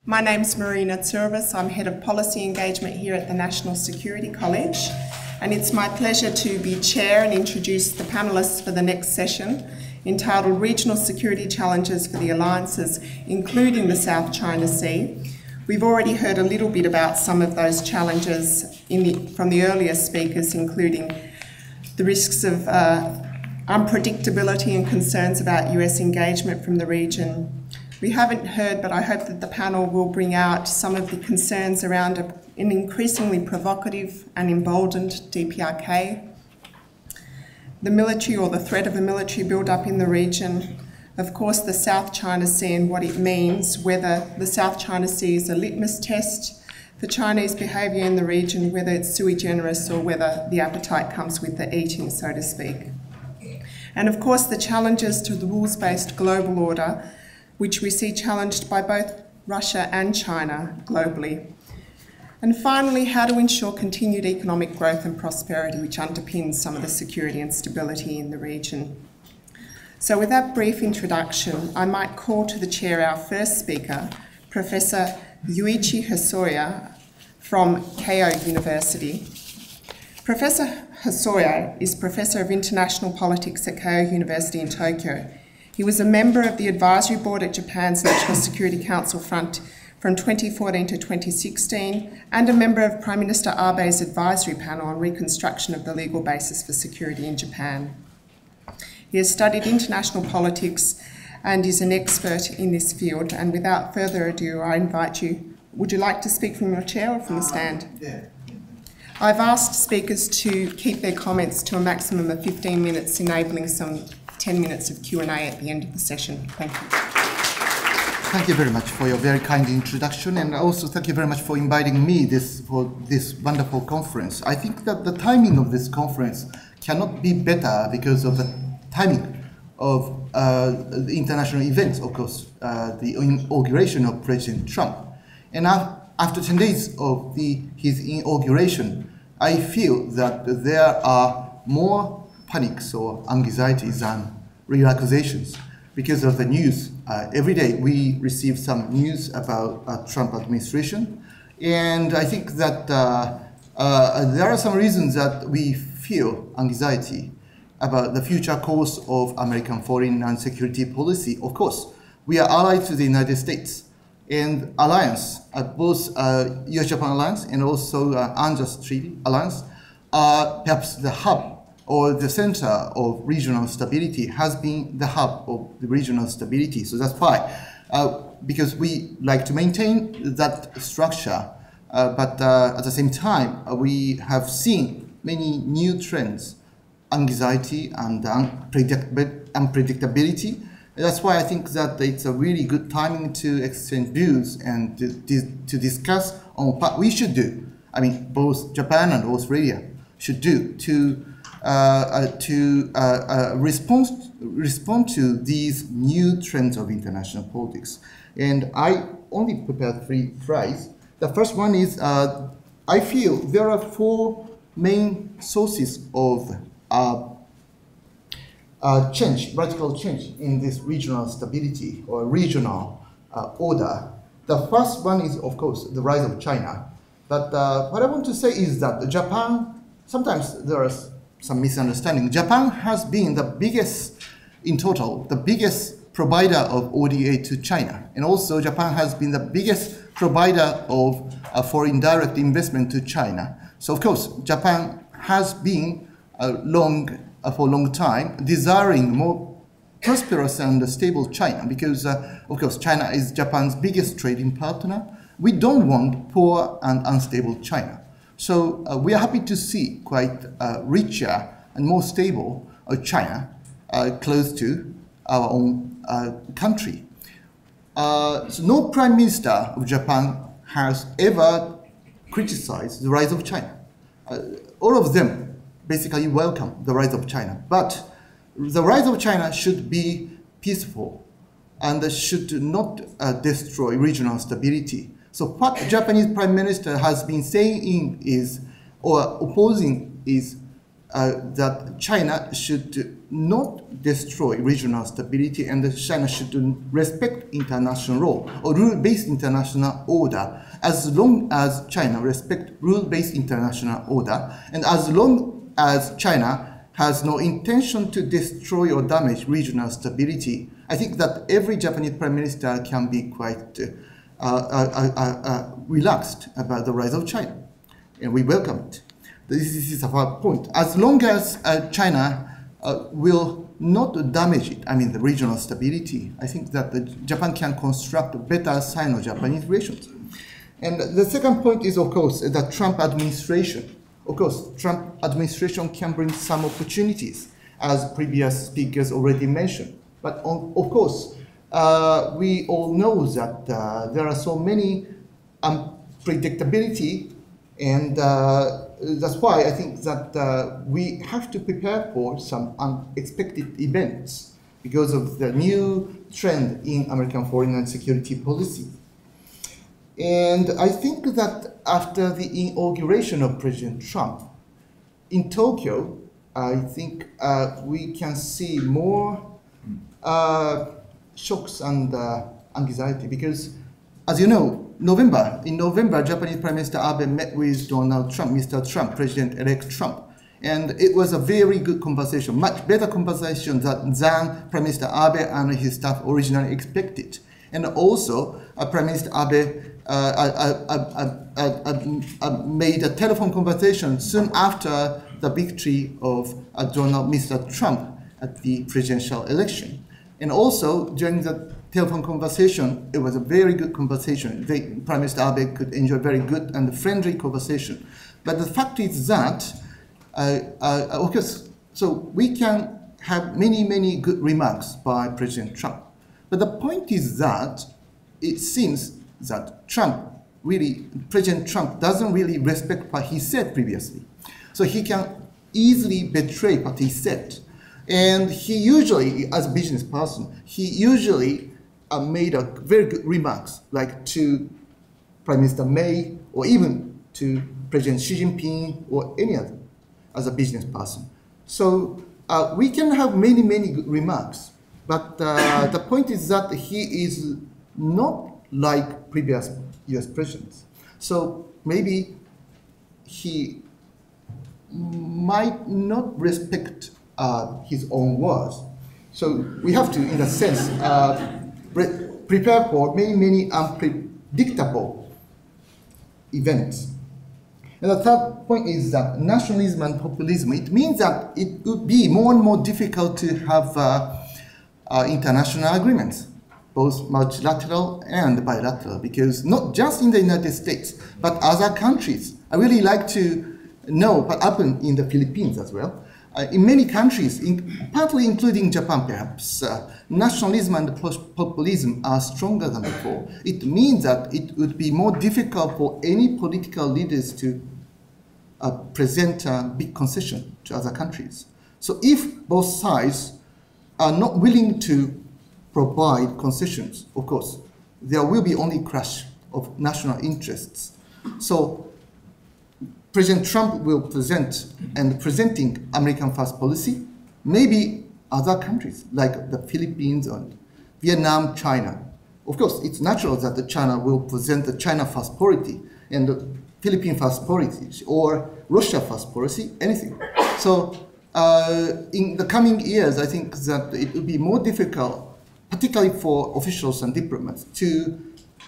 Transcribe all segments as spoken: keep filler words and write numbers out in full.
My name's Marina Tsurvis. I'm Head of Policy Engagement here at the National Security College, and it's my pleasure to be chair and introduce the panellists for the next session, entitled Regional Security Challenges for the Alliances, including the South China Sea. We've already heard a little bit about some of those challenges in the, from the earlier speakers, including the risks of uh, unpredictability and concerns about U S engagement from the region. We haven't heard, but I hope that the panel will bring out some of the concerns around a, an increasingly provocative and emboldened D P R K, the military or the threat of a military build-up in the region, of course the South China Sea and what it means, whether the South China Sea is a litmus test for Chinese behaviour in the region, whether it's sui generis or whether the appetite comes with the eating, so to speak. And of course the challenges to the rules-based global order, which we see challenged by both Russia and China globally. And finally, how to ensure continued economic growth and prosperity, which underpins some of the security and stability in the region. So with that brief introduction, I might call to the chair our first speaker, Professor Yuichi Hosoya from Keio University. Professor Hosoya is Professor of International Politics at Keio University in Tokyo. He was a member of the advisory board at Japan's National Security Council front from twenty fourteen to twenty sixteen, and a member of Prime Minister Abe's advisory panel on reconstruction of the legal basis for security in Japan. He has studied international politics and is an expert in this field. And without further ado, I invite you, would you like to speak from your chair or from the stand? Uh, yeah. I've asked speakers to keep their comments to a maximum of fifteen minutes, enabling some ten minutes of Q and A at the end of the session. Thank you. Thank you very much for your very kind introduction, and also thank you very much for inviting me this, for this wonderful conference. I think that the timing of this conference cannot be better because of the timing of uh, the international events, of course, uh, the inauguration of President Trump. And after ten days of the, his inauguration, I feel that there are more panics or anxieties than relaxations because of the news. Uh, every day we receive some news about uh, Trump administration, and I think that uh, uh, there are some reasons that we feel anxiety about the future course of American foreign and security policy. Of course, we are allied to the United States, and alliance, uh, both uh, U S Japan alliance and also uh, UNJUST Treaty alliance, are perhaps the hub or the center of regional stability, has been the hub of the regional stability. So that's why, uh, because we like to maintain that structure, uh, but uh, at the same time, uh, we have seen many new trends, anxiety and unpredictability. That's why I think that it's a really good timing to exchange views and to, to discuss on what we should do. I mean, both Japan and Australia should do to Uh, uh, to uh, uh, respond, respond to these new trends of international politics. And I only prepared three phrases. The first one is, uh, I feel there are four main sources of uh, uh, change, radical change in this regional stability or regional uh, order. The first one is, of course, the rise of China. But uh, what I want to say is that Japan, sometimes there are some misunderstanding. Japan has been the biggest, in total, the biggest provider of O D A to China. And also Japan has been the biggest provider of uh, foreign direct investment to China. So of course, Japan has been uh, long, uh, for a long time, desiring more prosperous and stable China, because uh, of course, China is Japan's biggest trading partner. We don't want poor and unstable China. So uh, we are happy to see quite uh, richer and more stable uh, China uh, close to our own uh, country. Uh, so no prime minister of Japan has ever criticized the rise of China. Uh, all of them basically welcome the rise of China. But the rise of China should be peaceful and should not uh, destroy regional stability. So what the Japanese Prime Minister has been saying is, or opposing is, uh, that China should not destroy regional stability, and that China should respect international law or rule-based international order, as long as China respects rule-based international order, and as long as China has no intention to destroy or damage regional stability. I think that every Japanese prime minister can be quite uh, uh, uh, uh, relaxed about the rise of China, and we welcome it. This is our point. As long as uh, China uh, will not damage it, I mean the regional stability, I think that the, Japan can construct a better Sino-Japanese relations. And the second point is, of course, the Trump administration. Of course, Trump administration can bring some opportunities, as previous speakers already mentioned. But on, of course, uh, we all know that uh, there are so many unpredictability, and uh, that's why I think that uh, we have to prepare for some unexpected events because of the new trend in American foreign and security policy. And I think that after the inauguration of President Trump in Tokyo, I think uh, we can see more uh, shocks and uh, anxiety because, as you know, November, in November, Japanese Prime Minister Abe met with Donald Trump, Mister Trump, President-elect Trump. And it was a very good conversation, much better conversation than, than Prime Minister Abe and his staff originally expected. And also, uh, Prime Minister Abe uh, uh, uh, uh, uh, made a telephone conversation soon after the victory of uh, Donald, Mister Trump at the presidential election. And also, during the telephone conversation, it was a very good conversation. The Prime Minister Abe could enjoy very good and friendly conversation. But the fact is that, uh, uh, of course, so we can have many, many good remarks by President Trump. But the point is that it seems that Trump really, President Trump doesn't really respect what he said previously. So he can easily betray what he said. And he usually, as a business person, he usually uh, made a very good remarks, like to Prime Minister May, or even to President Xi Jinping, or any other, as a business person. So uh, we can have many, many good remarks, but uh, the point is that he is not like previous U S presidents. So maybe he might not respect uh, his own words. So we have to, in a sense, uh, pre prepare for many, many unpredictable events. And the third point is that nationalism and populism, it means that it would be more and more difficult to have uh, uh, international agreements, both multilateral and bilateral, because not just in the United States, but other countries. I really like to know what happened in the Philippines as well. Uh, in many countries, in, partly including Japan perhaps, uh, nationalism and populism are stronger than before. It means that it would be more difficult for any political leaders to uh, present a big concession to other countries. So if both sides are not willing to provide concessions, of course, there will be only clash of national interests. So President Trump will present and presenting American first policy, maybe other countries like the Philippines and Vietnam, China. Of course, it's natural that the China will present the China first policy and the Philippine first policy or Russia first policy, anything. So uh, in the coming years, I think that it will be more difficult, particularly for officials and diplomats, to,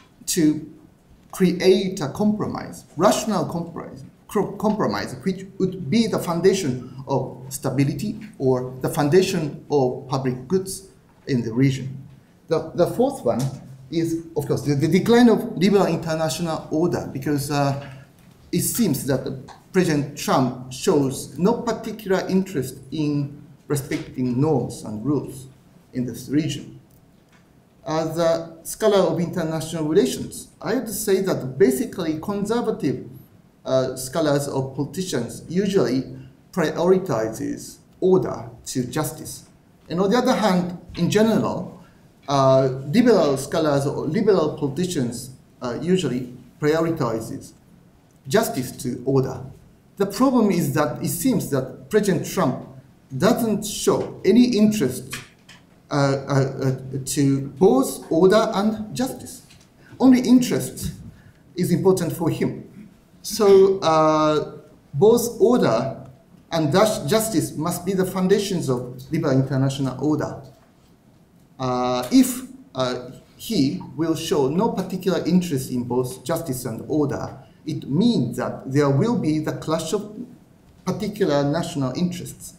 to create a compromise, rational compromise, compromise, which would be the foundation of stability or the foundation of public goods in the region. The, the fourth one is, of course, the, the decline of liberal international order, because uh, it seems that President Trump shows no particular interest in respecting norms and rules in this region. As a scholar of international relations, I would say that basically conservative Uh, scholars or politicians usually prioritizes order to justice. And on the other hand, in general, uh, liberal scholars or liberal politicians uh, usually prioritizes justice to order. the problem is that it seems that President Trump doesn't show any interest uh, uh, uh, to both order and justice. Only interest is important for him. So uh, both order and justice must be the foundations of liberal international order. Uh, if uh, he will show no particular interest in both justice and order, it means that there will be the clash of particular national interests.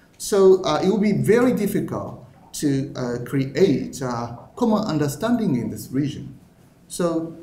So uh, it will be very difficult to uh, create a common understanding in this region. So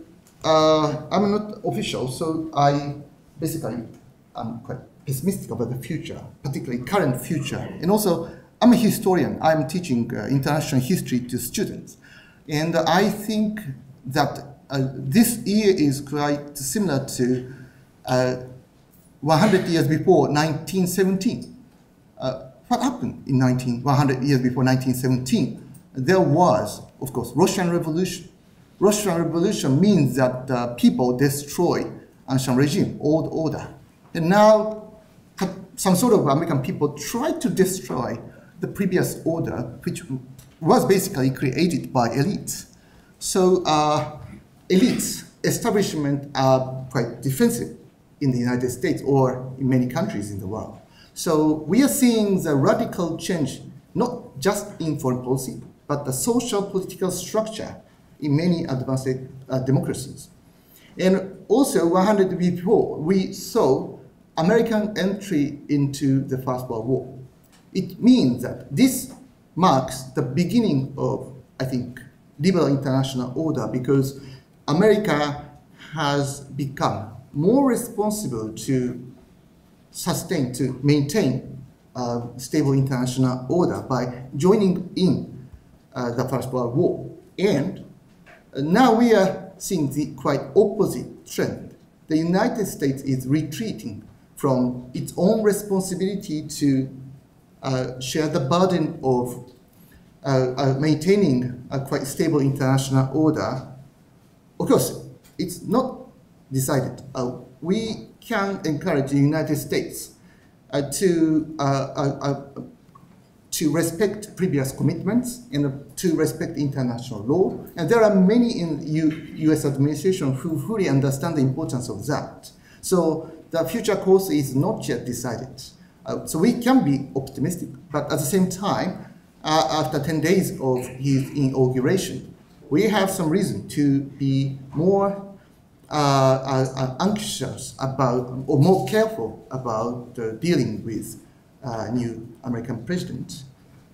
uh, I'm not official, so I basically am quite pessimistic about the future, particularly current future. And also, I'm a historian. I'm teaching uh, international history to students. And I think that uh, this year is quite similar to uh, one hundred years before nineteen seventeen. Uh, what happened in nineteen, one hundred years before nineteen seventeen? There was, of course, Russian Revolution. Russian Revolution means that uh, people destroy ancient regime, old order. And now, some sort of American people try to destroy the previous order, which was basically created by elites. So uh, elites, establishment are quite defensive in the United States or in many countries in the world. So we are seeing the radical change, not just in foreign policy, but the social political structure in many advanced uh, democracies. And also one hundred years before, we saw American entry into the First World War. It means that this marks the beginning of, I think, liberal international order, because America has become more responsible to sustain, to maintain uh, stable international order by joining in uh, the First World War. And uh, now we are seeing the quite opposite trend. The United States is retreating from its own responsibility to uh, share the burden of uh, uh, maintaining a quite stable international order. Of course, it's not decided. Uh, we can encourage the United States uh, to, uh, uh, uh, to respect previous commitments and uh, to respect international law. And there are many in the U S administration who fully understand the importance of that. So the future course is not yet decided. Uh, so we can be optimistic, but at the same time, uh, after ten days of his inauguration, we have some reason to be more uh, uh, anxious about, or more careful about uh, dealing with uh, new American president.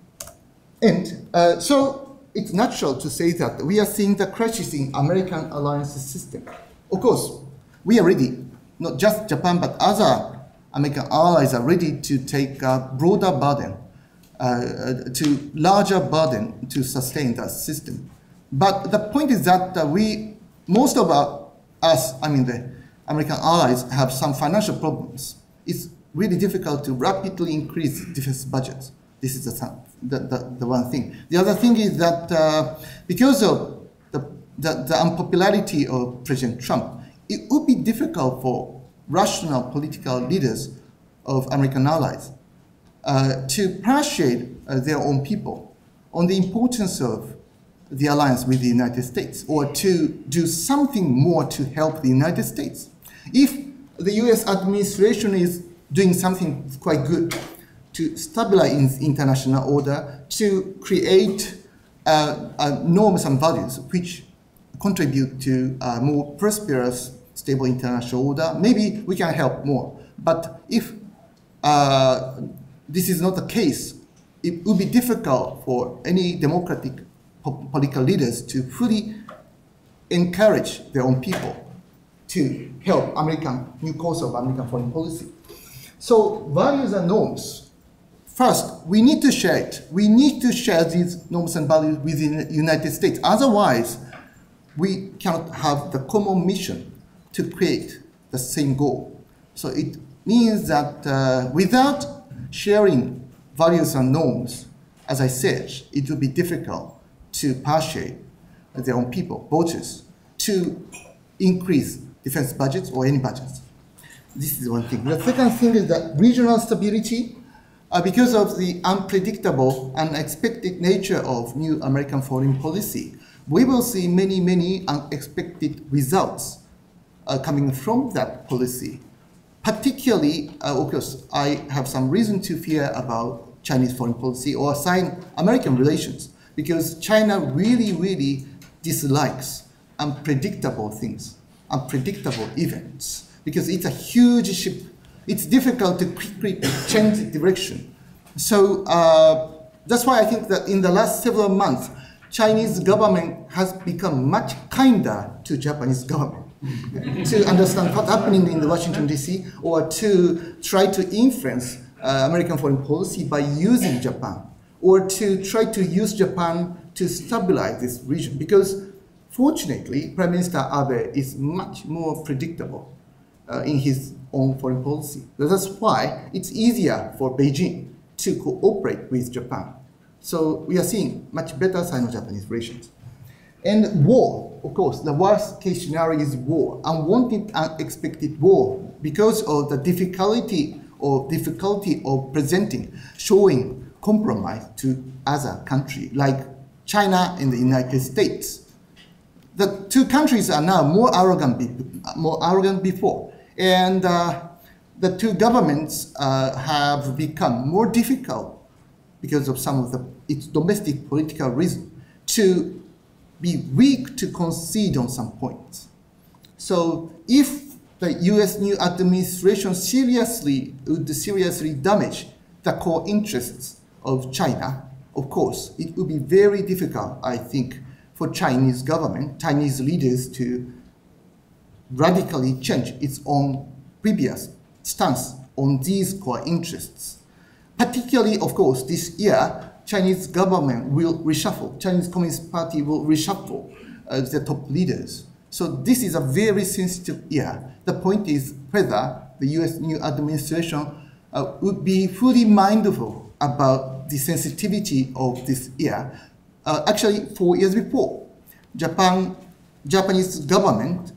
And uh, so it's natural to say that we are seeing the crisis in American alliance system. Of course, we are ready. Not just Japan, but other American allies are ready to take a broader burden, uh, to larger burden to sustain that system. But the point is that uh, we, most of our, us, I mean the American allies, have some financial problems. It's really difficult to rapidly increase defense budgets. This is the, the, the, the one thing. The other thing is that uh, because of the, the, the unpopularity of President Trump, it would be difficult for rational political leaders of American allies uh, to persuade uh, their own people on the importance of the alliance with the United States, or to do something more to help the United States. If the U S administration is doing something quite good to stabilize international order, to create uh, uh, norms and values which contribute to a more prosperous, stable international order, maybe we can help more. But if uh, this is not the case, it would be difficult for any democratic po political leaders to fully encourage their own people to help American, new course of American foreign policy. So values and norms, first, we need to share it. We need to share these norms and values within the United States. Otherwise, we cannot have the common mission to create the same goal. So it means that uh, without sharing values and norms, as I said, it will be difficult to persuade their own people, voters, to increase defense budgets or any budgets. This is one thing. The second thing is that regional stability, uh, because of the unpredictable, unexpected nature of new American foreign policy, we will see many, many unexpected results uh, coming from that policy. Particularly, uh, of course, I have some reason to fear about Chinese foreign policy or Sino-American relations, because China really, really dislikes unpredictable things, unpredictable events, because it's a huge ship. It's difficult to quickly change the direction. So uh, that's why I think that in the last several months, Chinese government has become much kinder to Japanese government to understand what's happening in the Washington, D C, or to try to influence uh, American foreign policy by using Japan, or to try to use Japan to stabilize this region. Because fortunately, Prime Minister Abe is much more predictable uh, in his own foreign policy. That's why it's easier for Beijing to cooperate with Japan. So we are seeing much better Sino-Japanese relations. And war, of course, the worst case scenario is war, unwanted, unexpected war, because of the difficulty or difficulty of presenting, showing compromise to other countries like China and the United States. The two countries are now more arrogant, be more arrogant before, and uh, the two governments uh, have become more difficult because of some of the its domestic political reasons to be weak to concede on some points. So if the U S new administration seriously would seriously damage the core interests of China, of course, it would be very difficult, I think, for Chinese government, Chinese leaders to radically change its own previous stance on these core interests. Particularly, of course, this year, Chinese government will reshuffle, Chinese Communist Party will reshuffle uh, the top leaders. So this is a very sensitive year. The point is whether the U S new administration uh, would be fully mindful about the sensitivity of this year. Uh, actually, four years before, Japan, Japanese government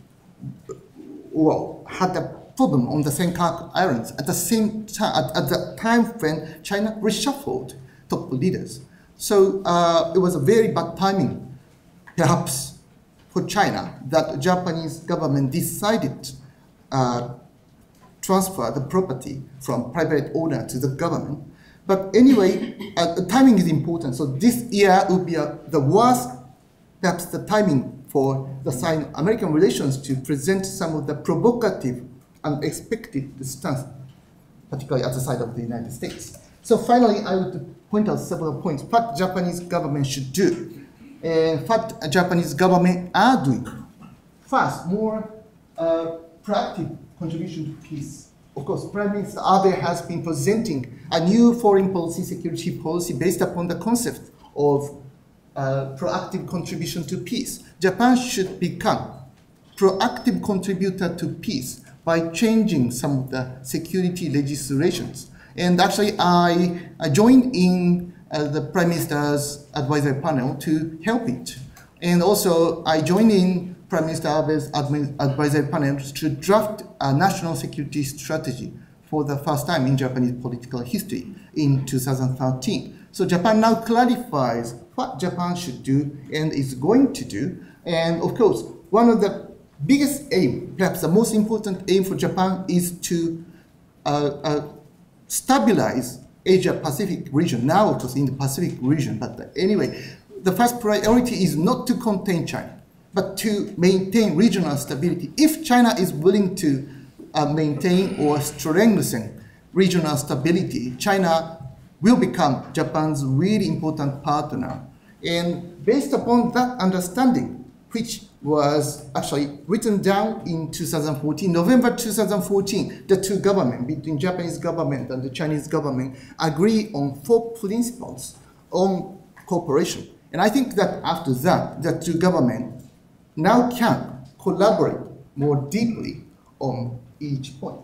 well, had a problem on the Senkaku Islands at the same time, at, at the time when China reshuffled top leaders. So uh, it was a very bad timing, perhaps, for China that Japanese government decided to uh, transfer the property from private owner to the government. But anyway, uh, the timing is important. So this year would be uh, the worst, perhaps the timing for the Sino-American relations to present some of the provocative, unexpected stance, particularly at the side of the United States. So finally, I would point out several points what Japanese government should do and what Japanese government are doing. First, more uh, proactive contribution to peace. Of course, Prime Minister Abe has been presenting a new foreign policy, security policy based upon the concept of uh, proactive contribution to peace. Japan should become proactive contributor to peace by changing some of the security legislations. And actually, I, I joined in uh, the Prime Minister's advisory panel to help it. And also, I joined in Prime Minister Abe's advisory panel to draft a national security strategy for the first time in Japanese political history in two thousand thirteen. So Japan now clarifies what Japan should do and is going to do. And of course, one of the biggest aim, perhaps the most important aim for Japan is to uh, uh, stabilize Asia-Pacific region. Now, of course, in the Pacific region, but anyway, the first priority is not to contain China, but to maintain regional stability. If China is willing to uh, maintain or strengthen regional stability, China will become Japan's really important partner. And based upon that understanding, which was actually written down in two thousand fourteen, November two thousand fourteen, the two governments, between Japanese government and the Chinese government, agree on four principles on cooperation. And I think that after that, the two governments now can collaborate more deeply on each point.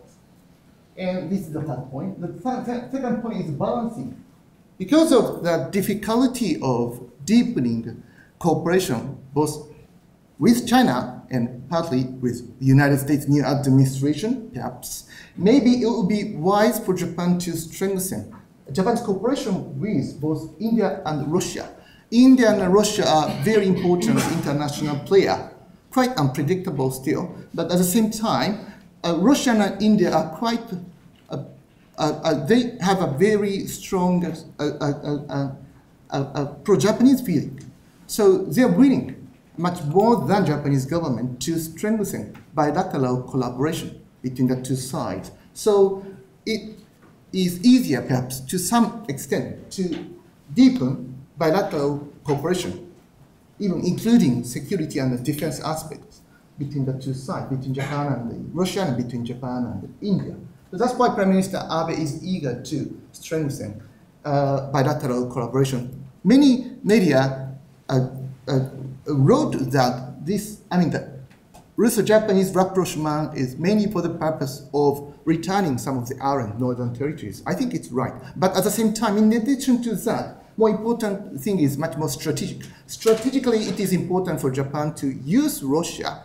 And this is the third point. The th th second point is balancing. Because of the difficulty of deepening cooperation, both with China and partly with the United States new administration, perhaps, maybe it would be wise for Japan to strengthen Japan's cooperation with both India and Russia. India and Russia are very important international players, quite unpredictable still, but at the same time, uh, Russia and India are quite, uh, uh, uh, they have a very strong uh, uh, uh, uh, uh, uh, pro-Japanese feeling. So they're willing, much more than Japanese government, to strengthen bilateral collaboration between the two sides. So it is easier, perhaps, to some extent, to deepen bilateral cooperation, even including security and defense aspects between the two sides, between Japan and Russia, and between Japan and India. So that's why Prime Minister Abe is eager to strengthen uh, bilateral collaboration. Many media uh, uh, wrote that this, I mean, the Russo-Japanese rapprochement is mainly for the purpose of returning some of the island northern territories. I think it's right. But at the same time, in addition to that, more important thing is much more strategic. Strategically, it is important for Japan to use Russia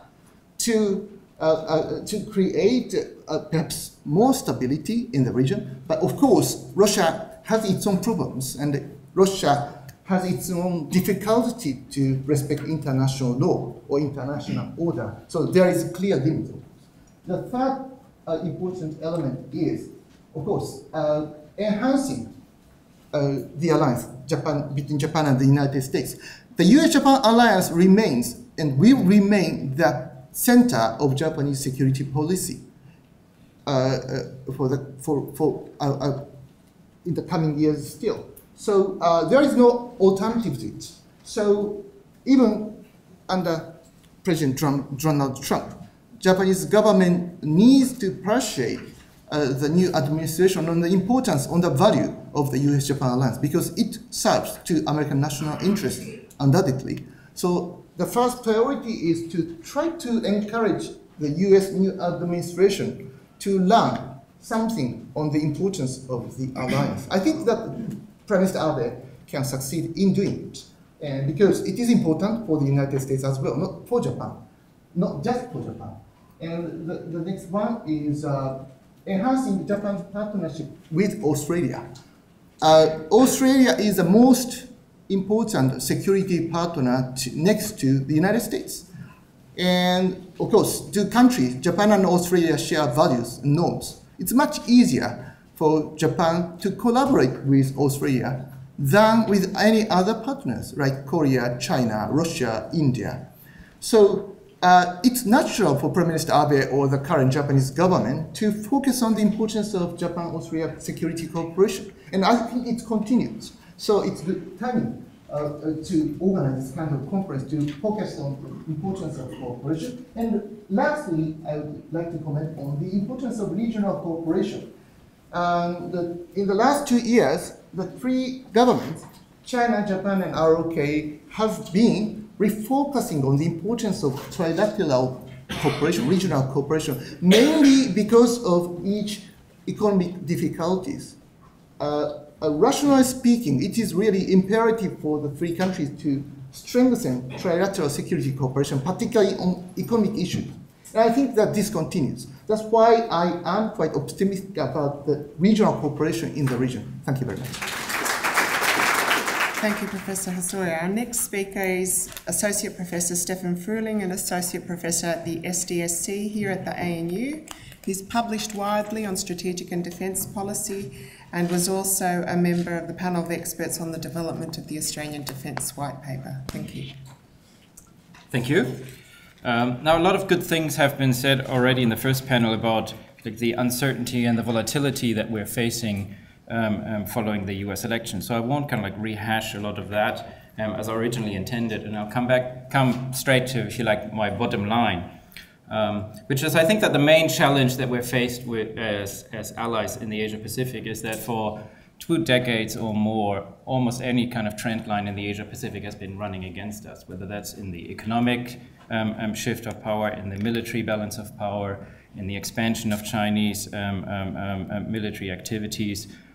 to, uh, uh, to create uh, perhaps more stability in the region. But of course, Russia has its own problems, and Russia has its own difficulty to respect international law or international order. So there is a clear limit. The third uh, important element is, of course, uh, enhancing uh, the alliance Japan, between Japan and the United States. The U S Japan alliance remains and will remain the center of Japanese security policy uh, uh, for the for for uh, uh, in the coming years still. So uh, there is no alternative to it. So even under President Trump, Donald Trump, Japanese government needs to appreciate uh, the new administration on the importance, on the value of the U S Japan alliance, because it serves to American national interest, undoubtedly. So the first priority is to try to encourage the U S new administration to learn something on the importance of the alliance. I think that Prime Minister Abe can succeed in doing it, and because it is important for the United States as well, not for Japan, not just for Japan. And the, the next one is uh, enhancing Japan's partnership with Australia. Uh, Australia is the most important security partner to, next to the United States. And of course, two countries, Japan and Australia, share values and norms. It's much easier for Japan to collaborate with Australia than with any other partners like Korea, China, Russia, India. So uh, it's natural for Prime Minister Abe or the current Japanese government to focus on the importance of Japan-Australia security cooperation. And I think it continues. So it's good timing uh, to organize this kind of conference to focus on the importance of cooperation. And lastly, I would like to comment on the importance of regional cooperation. Um, the, in the last two years, the three governments, China, Japan, and R O K, have been refocusing on the importance of trilateral cooperation, regional cooperation, mainly because of each economic difficulties. Uh, uh, rationally speaking, it is really imperative for the three countries to strengthen trilateral security cooperation, particularly on economic issues. And I think that this continues. That's why I am quite optimistic about the regional cooperation in the region. Thank you very much. Thank you, Professor Hosoya. Our next speaker is Associate Professor Stefan Fruehling, an Associate Professor at the S D S C here at the A N U. He's published widely on strategic and defence policy and was also a member of the panel of experts on the development of the Australian Defence White Paper. Thank you. Thank you. Um, now, a lot of good things have been said already in the first panel about like, the uncertainty and the volatility that we're facing um, um, following the U S election. So I won't kind of like rehash a lot of that um, as originally intended, and I'll come back, come straight to, if you like, my bottom line, um, which is I think that the main challenge that we're faced with as, as allies in the Asia-Pacific is that for two decades or more, almost any kind of trend line in the Asia-Pacific has been running against us, whether that's in the economic um, um, shift of power, in the military balance of power, in the expansion of Chinese um, um, um, military activities,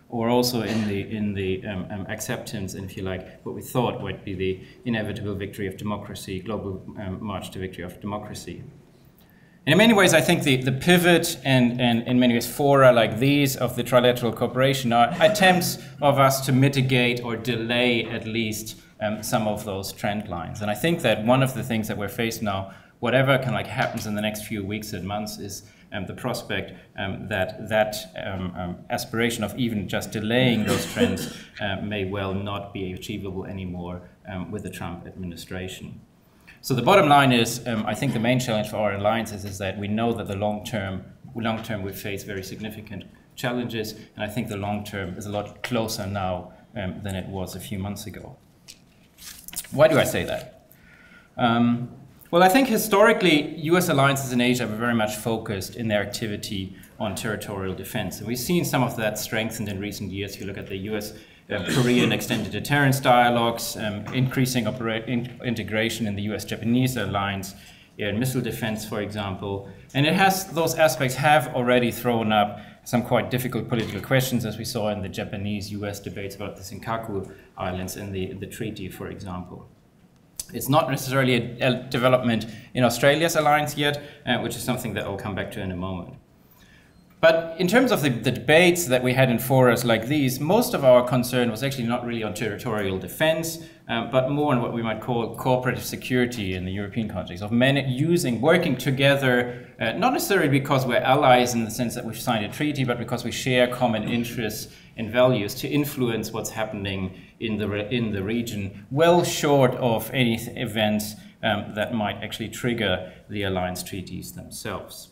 or also in the, in the um, um, acceptance, and if you like, what we thought would be the inevitable victory of democracy, global um, march to victory of democracy. And in many ways, I think the, the pivot and, and in many ways fora like these of the trilateral cooperation are attempts of us to mitigate or delay at least um, some of those trend lines. And I think that one of the things that we're faced now, whatever kind of like happens in the next few weeks and months, is um, the prospect um, that that um, um, aspiration of even just delaying those trends uh, may well not be achievable anymore um, with the Trump administration. So the bottom line is, um, I think the main challenge for our alliances is that we know that the long term, long term we face very significant challenges, and I think the long term is a lot closer now um, than it was a few months ago. Why do I say that? Um, well, I think historically U S alliances in Asia were very much focused in their activity on territorial defense, and we've seen some of that strengthened in recent years. If you look at the U S Uh, Korean extended deterrence dialogues, um, increasing in integration in the U S Japanese alliance, air and missile defense, for example. And it has, those aspects have already thrown up some quite difficult political questions, as we saw in the Japanese U S debates about the Senkaku Islands in the, the treaty, for example. It's not necessarily a, a development in Australia's alliance yet, uh, which is something that I'll come back to in a moment. But in terms of the, the debates that we had in forums like these, most of our concern was actually not really on territorial defense, um, but more on what we might call cooperative security in the European context, of men using, working together, uh, not necessarily because we're allies in the sense that we've signed a treaty, but because we share common interests and values to influence what's happening in the, re in the region, well short of any events um, that might actually trigger the alliance treaties themselves.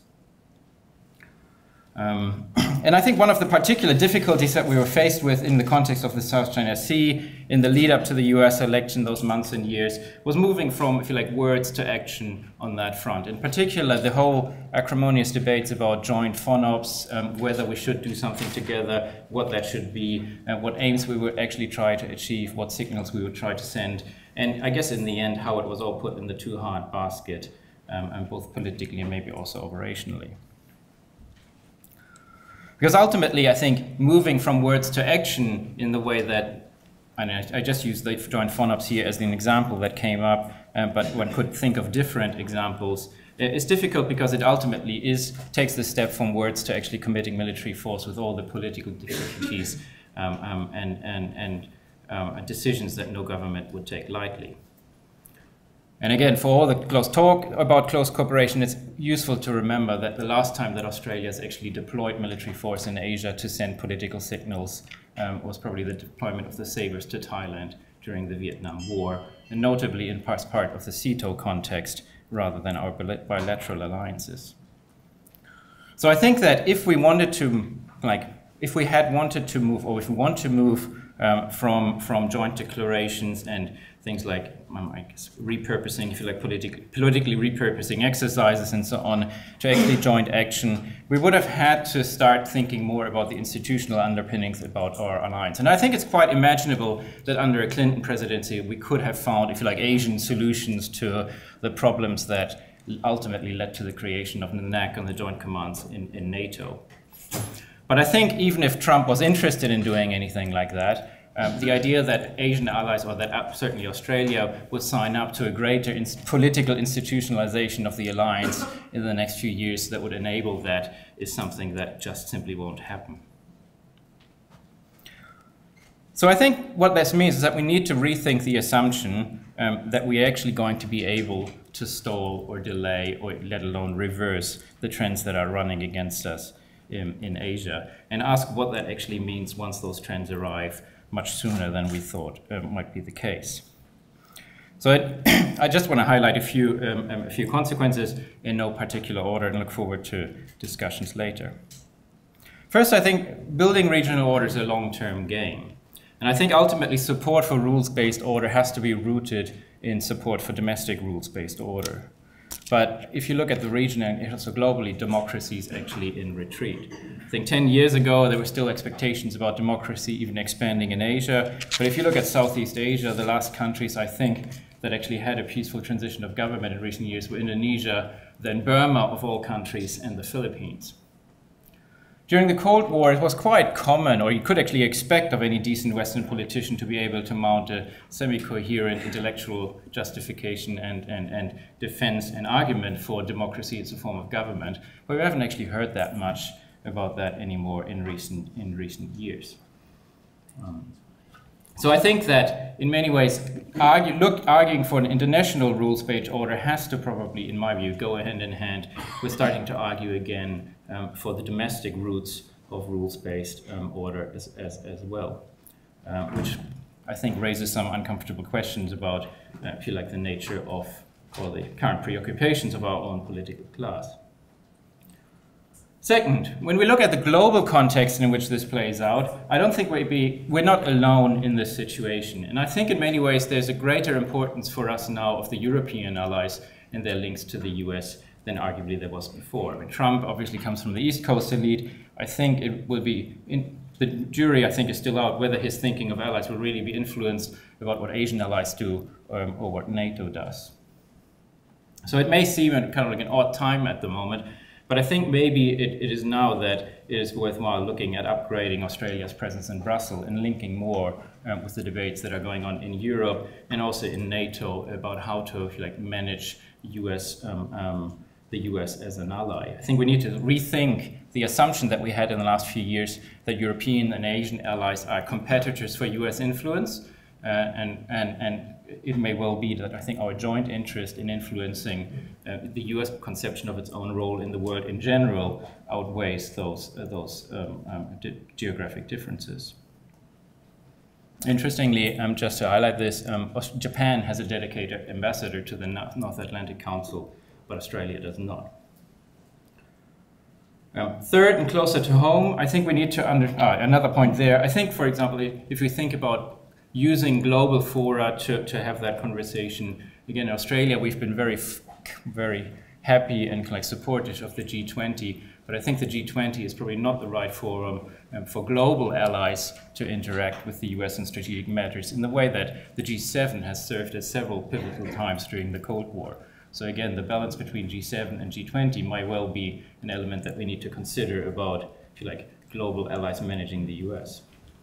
Um, and I think one of the particular difficulties that we were faced with in the context of the South China Sea in the lead up to the U S election those months and years was moving from, if you like, words to action on that front. In particular, the whole acrimonious debates about joint FONOPS, um, whether we should do something together, what that should be, uh, what aims we would actually try to achieve, what signals we would try to send. And I guess in the end, how it was all put in the too hard basket, um, and both politically and maybe also operationally. Because ultimately, I think moving from words to action in the way that, and I, I just used the joint FONOPS here as an example that came up, um, but one could think of different examples. It's difficult because it ultimately is takes the step from words to actually committing military force with all the political difficulties um, um, and, and, and um, decisions that no government would take lightly. And again, for all the close talk about close cooperation, it's useful to remember that the last time that Australia has actually deployed military force in Asia to send political signals um, was probably the deployment of the Sabres to Thailand during the Vietnam War, and notably in part of the C E T O context rather than our bilateral alliances. So I think that if we wanted to, like, if we had wanted to move, or if we want to move um, from, from joint declarations and things like, um, I guess, repurposing, if you like, politic, politically repurposing exercises and so on, to actually joint action, we would have had to start thinking more about the institutional underpinnings about our alliance. And I think it's quite imaginable that under a Clinton presidency, we could have found, if you like, Asian solutions to the problems that ultimately led to the creation of the N A C and the joint commands in, in NATO. But I think even if Trump was interested in doing anything like that, Um, the idea that Asian allies, or that uh, certainly Australia, would sign up to a greater ins political institutionalization of the alliance in the next few years that would enable that is something that just simply won't happen. So I think what this means is that we need to rethink the assumption um, that we're actually going to be able to stall or delay, or let alone reverse, the trends that are running against us in, in Asia, and ask what that actually means once those trends arrive, much sooner than we thought uh, might be the case. So it, I just want to highlight a few, um, um, a few consequences in no particular order, and look forward to discussions later. First, I think building regional order is a long-term game. And I think ultimately support for rules-based order has to be rooted in support for domestic rules-based order. But if you look at the region and also globally, democracy is actually in retreat. I think ten years ago, there were still expectations about democracy even expanding in Asia. But if you look at Southeast Asia, the last countries, I think, that actually had a peaceful transition of government in recent years were Indonesia, then Burma of all countries, and the Philippines. during the Cold War, it was quite common, or you could actually expect of any decent Western politician to be able to mount a semi-coherent intellectual justification and, and, and defense and argument for democracy as a form of government. But we haven't actually heard that much about that anymore in recent, in recent years. Um, So I think that in many ways, argue, look, arguing for an international rules-based order has to probably, in my view, go hand in hand with starting to argue again um, for the domestic roots of rules-based um, order as, as, as well, um, which I think raises some uncomfortable questions about, uh, if you like, the nature of, or the current preoccupations of our own political class. Second, when we look at the global context in which this plays out, I don't think we'd be, we're not alone in this situation. And I think in many ways there's a greater importance for us now of the European allies and their links to the U S than arguably there was before. I mean, Trump obviously comes from the East Coast elite. I think it will be, in, the jury I think is still out whether his thinking of allies will really be influenced about what Asian allies do um, or what NATO does. So it may seem kind of like an odd time at the moment, but I think maybe it, it is now that it is worthwhile looking at upgrading Australia's presence in Brussels and linking more um, with the debates that are going on in Europe and also in NATO about how to, if you like, manage U S, um, um, the U S as an ally. I think we need to rethink the assumption that we had in the last few years that European and Asian allies are competitors for U S influence, uh, and, and, and it may well be that I think our joint interest in influencing uh, the U S conception of its own role in the world in general outweighs those, uh, those um, um, di geographic differences. Interestingly, um, just to highlight this, um, Japan has a dedicated ambassador to the North Atlantic Council, but Australia does not. Um, third, and closer to home, I think we need to under, uh, another point there. I think, for example, if we think about using global fora to, to have that conversation. Again, in Australia, we've been very, very happy and like supportive of the G twenty, but I think the G twenty is probably not the right forum um, for global allies to interact with the U S in strategic matters in the way that the G seven has served at several pivotal times during the Cold War. So again, the balance between G seven and G twenty might well be an element that we need to consider about, if you like, global allies managing the U S.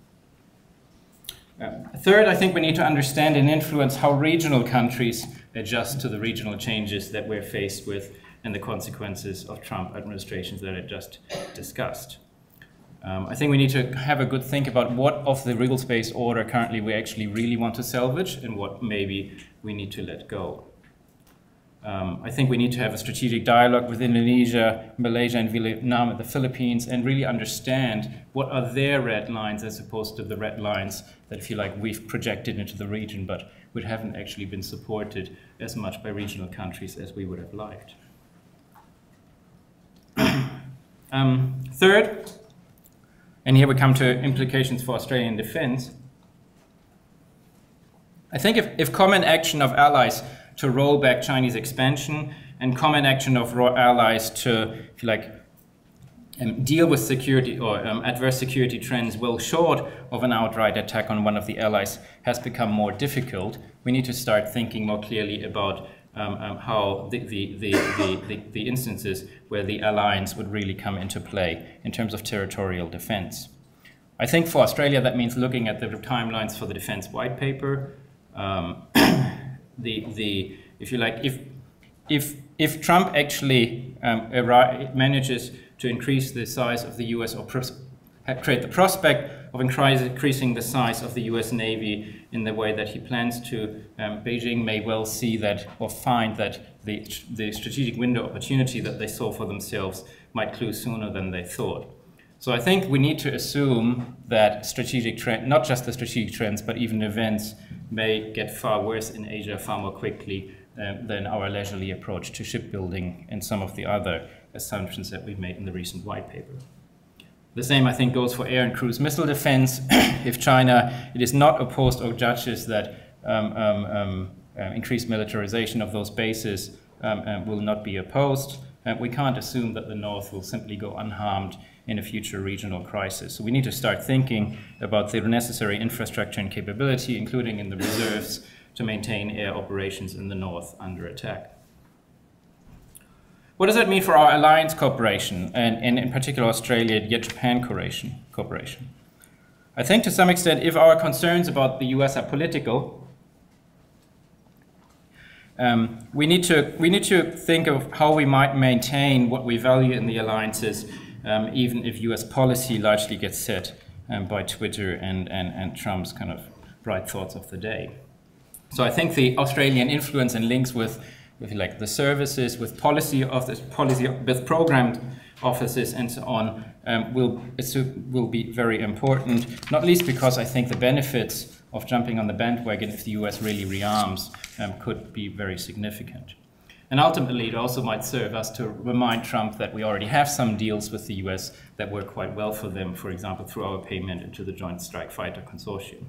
Um, third, I think we need to understand and influence how regional countries adjust to the regional changes that we're faced with and the consequences of Trump administrations that I just discussed. Um, I think we need to have a good think about what of the rules-based order currently we actually really want to salvage and what maybe we need to let go. Um, I think we need to have a strategic dialogue with Indonesia, Malaysia, and Vietnam and the Philippines and really understand what are their red lines as opposed to the red lines that, if you like, we've projected into the region, but which haven't actually been supported as much by regional countries as we would have liked. um, third, and here we come to implications for Australian defense. I think if, if common action of allies to roll back Chinese expansion and common action of allies to, if you like, um, deal with security or um, adverse security trends well short of an outright attack on one of the allies has become more difficult, we need to start thinking more clearly about um, um, how the, the, the, the, the, the instances where the alliance would really come into play in terms of territorial defense. I think for Australia that means looking at the timelines for the defense white paper. Um, The, the, if you like, if, if, if Trump actually um, manages to increase the size of the U S or create the prospect of increasing the size of the U S Navy in the way that he plans to, um, Beijing may well see that or find that the, the strategic window opportunity that they saw for themselves might close sooner than they thought. So I think we need to assume that strategic trend, not just the strategic trends, but even events may get far worse in Asia far more quickly um, than our leisurely approach to shipbuilding and some of the other assumptions that we've made in the recent white paper. The same, I think, goes for air and cruise missile defense. If China, it is not opposed or judges that um, um, um, uh, increased militarization of those bases um, um, will not be opposed, uh, we can't assume that the North will simply go unharmed in a future regional crisis. So we need to start thinking about the necessary infrastructure and capability, including in the reserves, to maintain air operations in the North under attack. What does that mean for our alliance cooperation, and, and in particular Australia, yet Japan cooperation? I think to some extent, if our concerns about the U S are political, um, we need to we need to think of how we might maintain what we value in the alliances, um, even if U S policy largely gets set um, by Twitter and, and, and Trump's kind of bright thoughts of the day. So I think the Australian influence and links with, with like the services, with policy of this policy, with programmed offices and so on, um, will will be very important. Not least because I think the benefits of jumping on the bandwagon if the U S really rearms um, could be very significant. And ultimately, it also might serve us to remind Trump that we already have some deals with the U S that work quite well for them, for example, through our payment into the Joint Strike Fighter Consortium.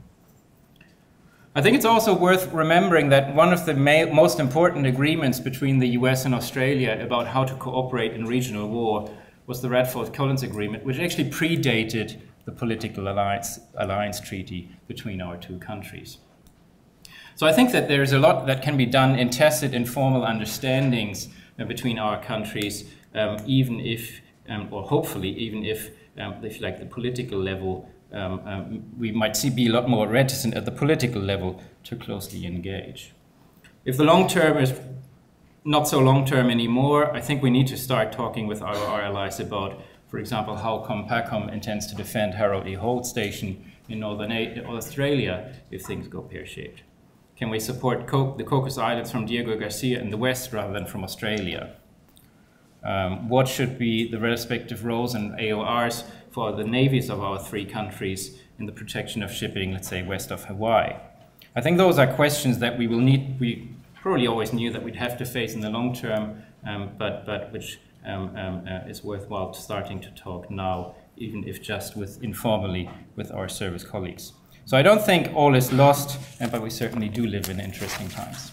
I think it's also worth remembering that one of the most important agreements between the U S and Australia about how to cooperate in regional war was the Radford-Collins Agreement, which actually predated the political alliance, alliance treaty between our two countries. So I think that there's a lot that can be done in tacit informal understandings uh, between our countries, um, even if, um, or hopefully, even if, um, if like the political level Um, um, we might see be a lot more reticent at the political level to closely engage. If the long term is not so long term anymore, I think we need to start talking with our, our allies about, for example, how COMPACOM intends to defend Harold E. Holt Station in northern Australia if things go pear-shaped. Can we support Co the Cocos Islands from Diego Garcia in the west rather than from Australia? Um, what should be the respective roles and A O Rs for the navies of our three countries in the protection of shipping, let's say, west of Hawaii? I think those are questions that we will need, we probably always knew that we'd have to face in the long term, um, but, but which um, um, uh, is worthwhile starting to talk now, even if just with informally with our service colleagues. So I don't think all is lost, but we certainly do live in interesting times.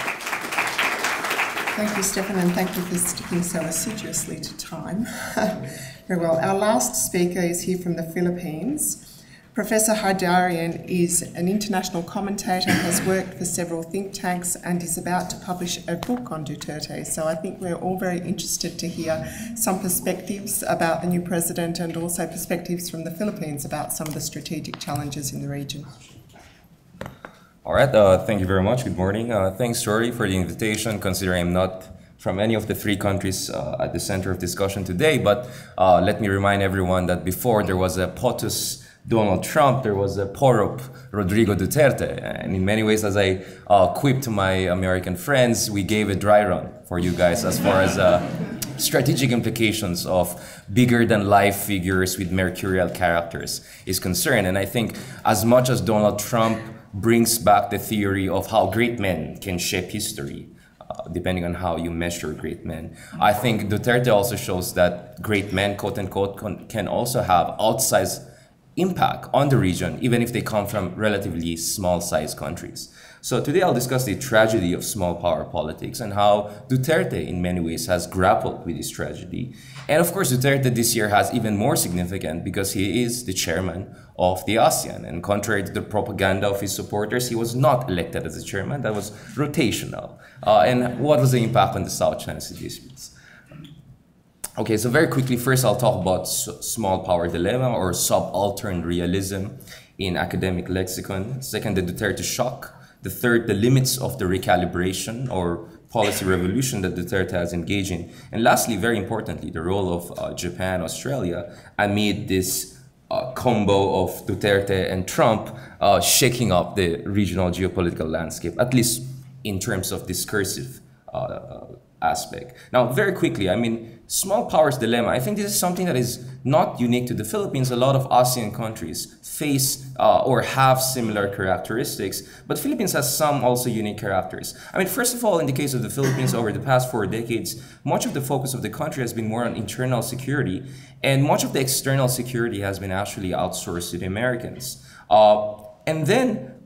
Thank you, Stefan, and thank you for sticking so assiduously to time. Very well. Our last speaker is here from the Philippines. Professor Haidarian is an international commentator, has worked for several think tanks, and is about to publish a book on Duterte. So I think we're all very interested to hear some perspectives about the new president and also perspectives from the Philippines about some of the strategic challenges in the region. All right, uh, thank you very much. Good morning. Uh, thanks, Tori, for the invitation, considering I'm not from any of the three countries uh, at the center of discussion today. But uh, let me remind everyone that before there was a POTUS Donald Trump, there was a POROP Rodrigo Duterte. And in many ways, as I uh, quipped to my American friends, we gave a dry run for you guys as far as uh, strategic implications of bigger-than-life figures with mercurial characters is concerned. And I think as much as Donald Trump brings back the theory of how great men can shape history, uh, depending on how you measure great men. I think Duterte also shows that great men, quote-unquote, can also have outsized impact on the region, even if they come from relatively small-sized countries. So today I'll discuss the tragedy of small power politics and how Duterte in many ways has grappled with this tragedy. And of course, Duterte this year has even more significant because he is the chairman of the ASEAN. And contrary to the propaganda of his supporters, he was not elected as a chairman. That was rotational. Uh, and what was the impact on the South China Sea disputes? Okay, so very quickly, first I'll talk about small power dilemma or subaltern realism in academic lexicon. Second, the Duterte shock. The third, the limits of the recalibration or policy revolution that Duterte has engaged in. And lastly, very importantly, the role of uh, Japan, Australia amid this uh, combo of Duterte and Trump uh, shaking up the regional geopolitical landscape, at least in terms of discursive uh, aspect. Now, very quickly, I mean, small powers dilemma, I think this is something that is not unique to the Philippines. A lot of ASEAN countries face uh, or have similar characteristics, but Philippines has some also unique characters. I mean, first of all, in the case of the Philippines, over the past four decades, much of the focus of the country has been more on internal security, and much of the external security has been actually outsourced to the Americans. Uh, and then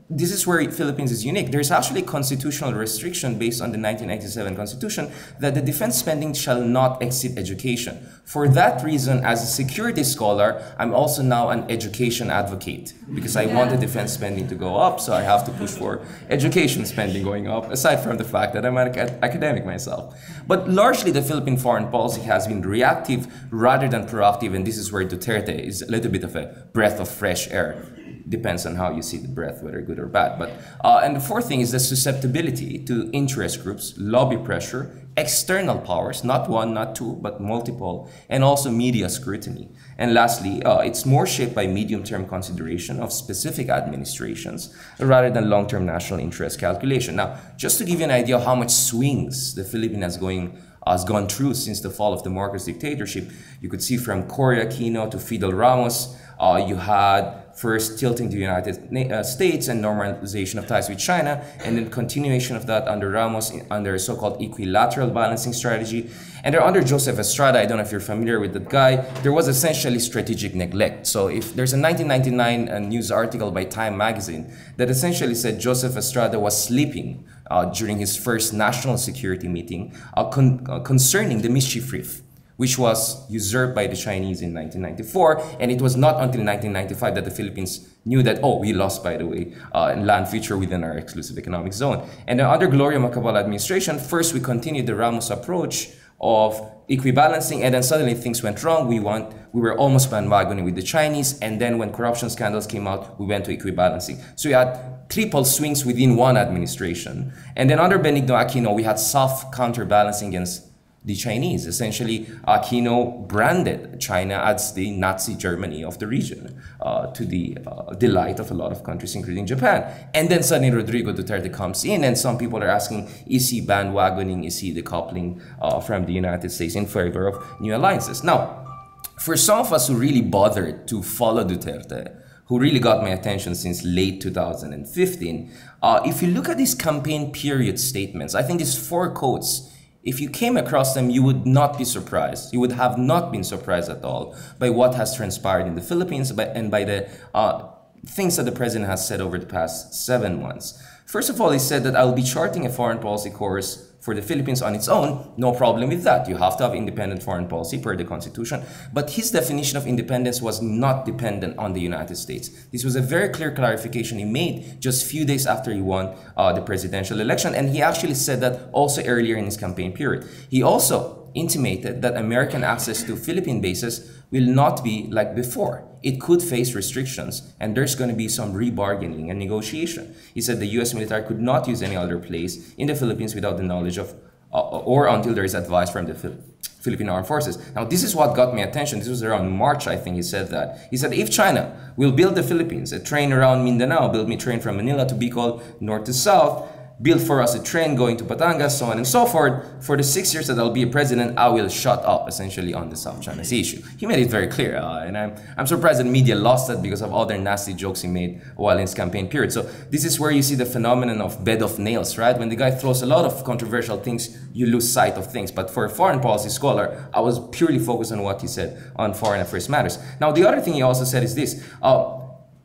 this is where Philippines is unique. There's actually a constitutional restriction based on the nineteen ninety-seven Constitution that the defense spending shall not exceed education. For that reason, as a security scholar, I'm also now an education advocate because I want the defense spending to go up, so I have to push for education spending going up, aside from the fact that I'm an academic myself. But largely, the Philippine foreign policy has been reactive rather than proactive, and this is where Duterte is a little bit of a breath of fresh air. Depends on how you see the breath, whether good or bad. But uh, and the fourth thing is the susceptibility to interest groups, lobby pressure, external powers, not one, not two, but multiple, and also media scrutiny. And lastly, uh, it's more shaped by medium-term consideration of specific administrations rather than long-term national interest calculation. Now, just to give you an idea of how much swings the Philippines has going has gone through since the fall of the Marcos dictatorship, you could see from Cory Aquino to Fidel Ramos, uh, you had first tilting to the United uh, States and normalization of ties with China, and then continuation of that under Ramos in, under so-called equilateral balancing strategy. And then under Joseph Estrada, I don't know if you're familiar with that guy, there was essentially strategic neglect. So if there's a nineteen ninety-nine uh, news article by Time magazine that essentially said Joseph Estrada was sleeping uh, during his first national security meeting uh, con uh, concerning the mischief reef, which was usurped by the Chinese in nineteen ninety-four. And it was not until nineteen ninety-five that the Philippines knew that, oh, we lost, by the way, uh, land feature within our exclusive economic zone. And then under Gloria Macapagal administration, first we continued the Ramos approach of equibalancing, and then suddenly things went wrong. We want, we were almost bandwagoning with the Chinese, and then when corruption scandals came out, we went to equibalancing. So we had triple swings within one administration. And then under Benigno Aquino, we had soft counterbalancing against the Chinese. Essentially, Aquino branded China as the Nazi Germany of the region, uh, to the uh, delight of a lot of countries, including Japan. And then suddenly Rodrigo Duterte comes in, and some people are asking, is he bandwagoning, is he decoupling uh, from the United States in favor of new alliances? Now, for some of us who really bothered to follow Duterte, who really got my attention since late two thousand fifteen, uh, if you look at these campaign period statements, I think these four quotes, if you came across them, you would not be surprised. You would have not been surprised at all by what has transpired in the Philippines by, and by the uh, things that the president has said over the past seven months. First of all, he said that I'll be charting a foreign policy course for the Philippines on its own. No problem with that. You have to have independent foreign policy per the Constitution. But his definition of independence was not dependent on the United States. This was a very clear clarification he made just a few days after he won uh, the presidential election. And he actually said that also earlier in his campaign period. He also intimated that American access to Philippine bases will not be like before. It could face restrictions, and there's going to be some rebargaining and negotiation. He said the U S military could not use any other place in the Philippines without the knowledge of, uh, or until there is advice from the Phil Philippine Armed Forces. Now, this is what got me attention. This was around March, I think he said that. He said, if China will build the Philippines, a train around Mindanao, build me a train from Manila to Bicol, north to south, build for us a train going to Batangas, so on and so forth. For the six years that I'll be a president, I will shut up, essentially, on the South China Sea issue. He made it very clear, uh, and I'm, I'm surprised that media lost that because of all their nasty jokes he made while in his campaign period. So this is where you see the phenomenon of bed of nails, right? When the guy throws a lot of controversial things, you lose sight of things. But for a foreign policy scholar, I was purely focused on what he said on foreign affairs matters. Now, the other thing he also said is this. Uh,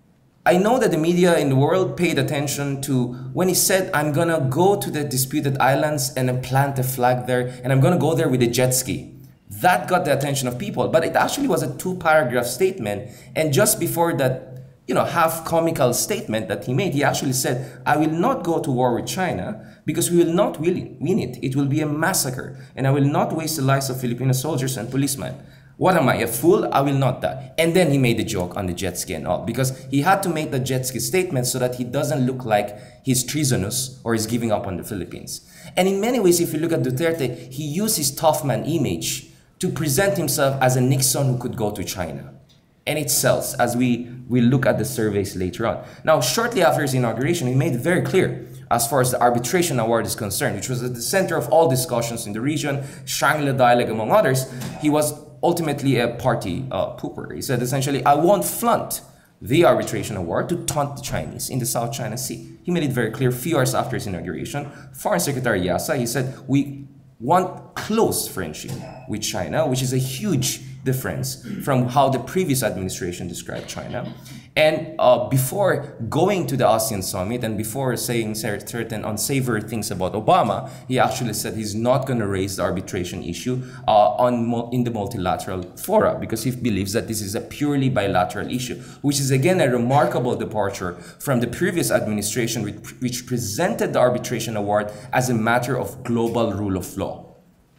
I know that the media in the world paid attention to when he said, I'm gonna go to the disputed islands and plant a flag there, and I'm gonna go there with a jet ski. That got the attention of people, but it actually was a two-paragraph statement, and just before that, you know, half-comical statement that he made, he actually said, I will not go to war with China because we will not win it. It will be a massacre, and I will not waste the lives of Filipino soldiers and policemen. What am I, a fool? I will not die. And then he made the joke on the jet ski and all, because he had to make the jet ski statement so that he doesn't look like he's treasonous or he's giving up on the Philippines. And in many ways, if you look at Duterte, he used his tough man image to present himself as a Nixon who could go to China. And it sells, as we will look at the surveys later on. Now, shortly after his inauguration, he made it very clear as far as the arbitration award is concerned, which was at the center of all discussions in the region, Shangri-La dialogue, among others. He was ultimately a party uh, pooper. He said essentially, I won't flaunt the arbitration award to taunt the Chinese in the South China Sea. He made it very clear a few hours after his inauguration. Foreign Secretary Yasa, he said, we want close friendship with China, which is a huge difference from how the previous administration described China. And uh, before going to the ASEAN summit and before saying certain unsavory things about Obama, he actually said he's not going to raise the arbitration issue uh, on in the multilateral fora because he believes that this is a purely bilateral issue, which is again a remarkable departure from the previous administration, which, which presented the arbitration award as a matter of global rule of law.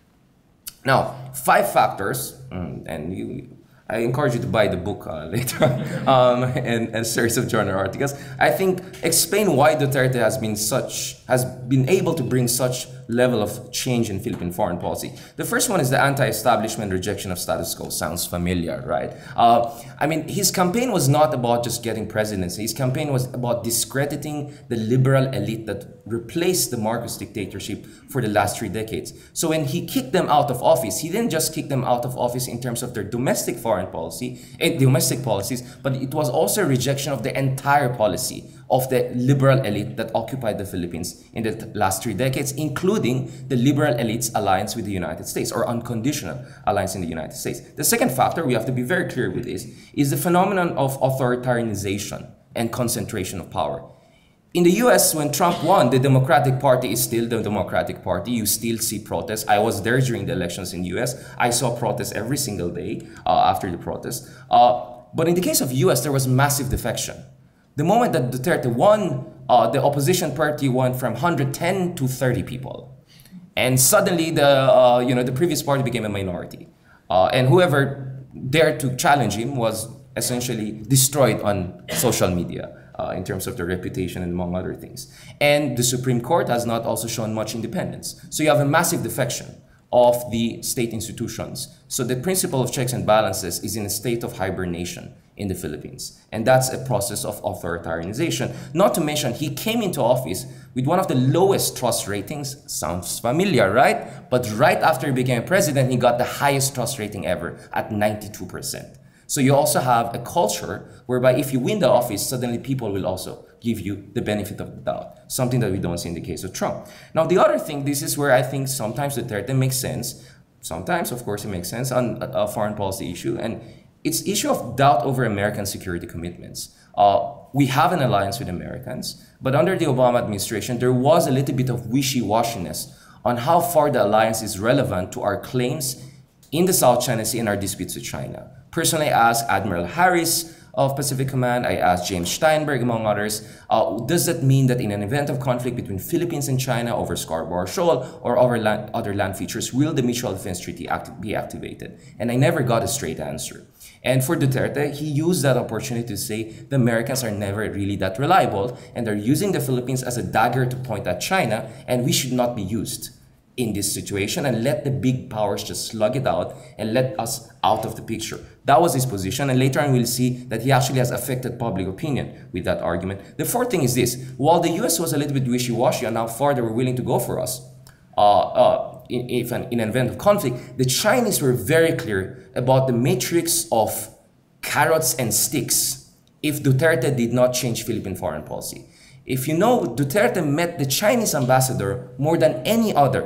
Now, five factors, and you, I encourage you to buy the book uh, later um, and a series of journal articles. I think explain why Duterte has been such has been able to bring such level of change in Philippine foreign policy. The first one is the anti-establishment rejection of status quo. Sounds familiar, right? Uh, I mean, his campaign was not about just getting presidency. His campaign was about discrediting the liberal elite that replaced the Marcos dictatorship for the last three decades. So when he kicked them out of office, he didn't just kick them out of office in terms of their domestic foreign policy, eh, domestic policies, but it was also a rejection of the entire policy of the liberal elite that occupied the Philippines in the last three decades, including the liberal elite's alliance with the United States, or unconditional alliance in the United States. The second factor, we have to be very clear with this, is the phenomenon of authoritarianization and concentration of power. In the U S, when Trump won, the Democratic Party is still the Democratic Party. You still see protests. I was there during the elections in the U S. I saw protests every single day uh, after the protests. Uh, but in the case of U S, there was massive defection. The moment that Duterte won, uh, the opposition party went from one hundred ten to thirty people. And suddenly, the, uh, you know, the previous party became a minority. Uh, and whoever dared to challenge him was essentially destroyed on social media. Uh, in terms of their reputation and among other things. And the Supreme Court has not also shown much independence. So you have a massive defection of the state institutions. So the principle of checks and balances is in a state of hibernation in the Philippines. And that's a process of authoritarianization. Not to mention, he came into office with one of the lowest trust ratings. Sounds familiar, right? But right after he became president, he got the highest trust rating ever at ninety-two percent. So you also have a culture whereby if you win the office, suddenly people will also give you the benefit of the doubt, something that we don't see in the case of Trump. Now, the other thing, this is where I think sometimes Duterte makes sense. Sometimes, of course, it makes sense on a foreign policy issue, and it's issue of doubt over American security commitments. Uh, we have an alliance with Americans, but under the Obama administration, there was a little bit of wishy-washiness on how far the alliance is relevant to our claims in the South China Sea and our disputes with China. Personally, I asked Admiral Harris of Pacific Command, I asked James Steinberg, among others, uh, does that mean that in an event of conflict between Philippines and China over Scarborough Shoal or over land, other land features, will the Mutual Defense Treaty act be activated? And I never got a straight answer. And for Duterte, he used that opportunity to say the Americans are never really that reliable, and they're using the Philippines as a dagger to point at China, and we should not be used in this situation and let the big powers just slug it out and let us out of the picture. That was his position, and later on we'll see that he actually has affected public opinion with that argument. The fourth thing is this: while the U S was a little bit wishy-washy on how far they were willing to go for us, uh, uh, in, if an, in an event of conflict, the Chinese were very clear about the matrix of carrots and sticks if Duterte did not change Philippine foreign policy. If you know, Duterte met the Chinese ambassador more than any other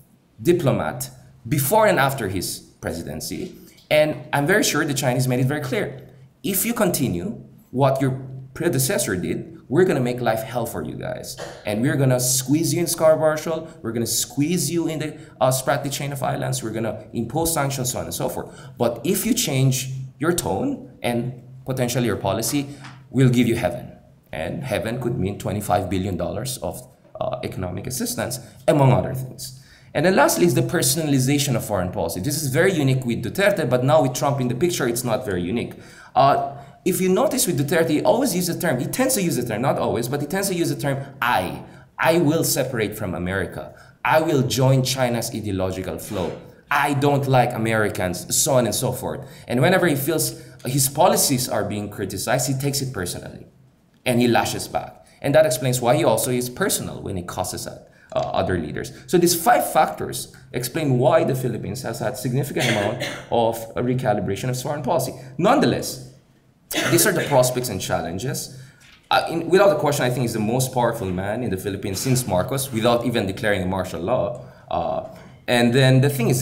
diplomat before and after his presidency. And I'm very sure the Chinese made it very clear. If you continue what your predecessor did, we're going to make life hell for you guys. And we're going to squeeze you in Scarborough Shoal. We're going to squeeze you in the uh, Spratly chain of islands. We're going to impose sanctions, so on and so forth. But if you change your tone and potentially your policy, we'll give you heaven. And heaven could mean twenty-five billion dollars of uh, economic assistance, among other things. And then lastly is the personalization of foreign policy. This is very unique with Duterte, but now with Trump in the picture, it's not very unique. Uh, if you notice with Duterte, he always uses the term, he tends to use the term, not always, but he tends to use the term I. I will separate from America. I will join China's ideological flow. I don't like Americans, so on and so forth. And whenever he feels his policies are being criticized, he takes it personally and he lashes back. And that explains why he also is personal when he cusses at Uh, other leaders. So these five factors explain why the Philippines has had significant amount of a recalibration of foreign policy. Nonetheless, these are the prospects and challenges. Uh, in, without a question, I think he's the most powerful man in the Philippines since Marcos, without even declaring a martial law. Uh, and then the thing is this,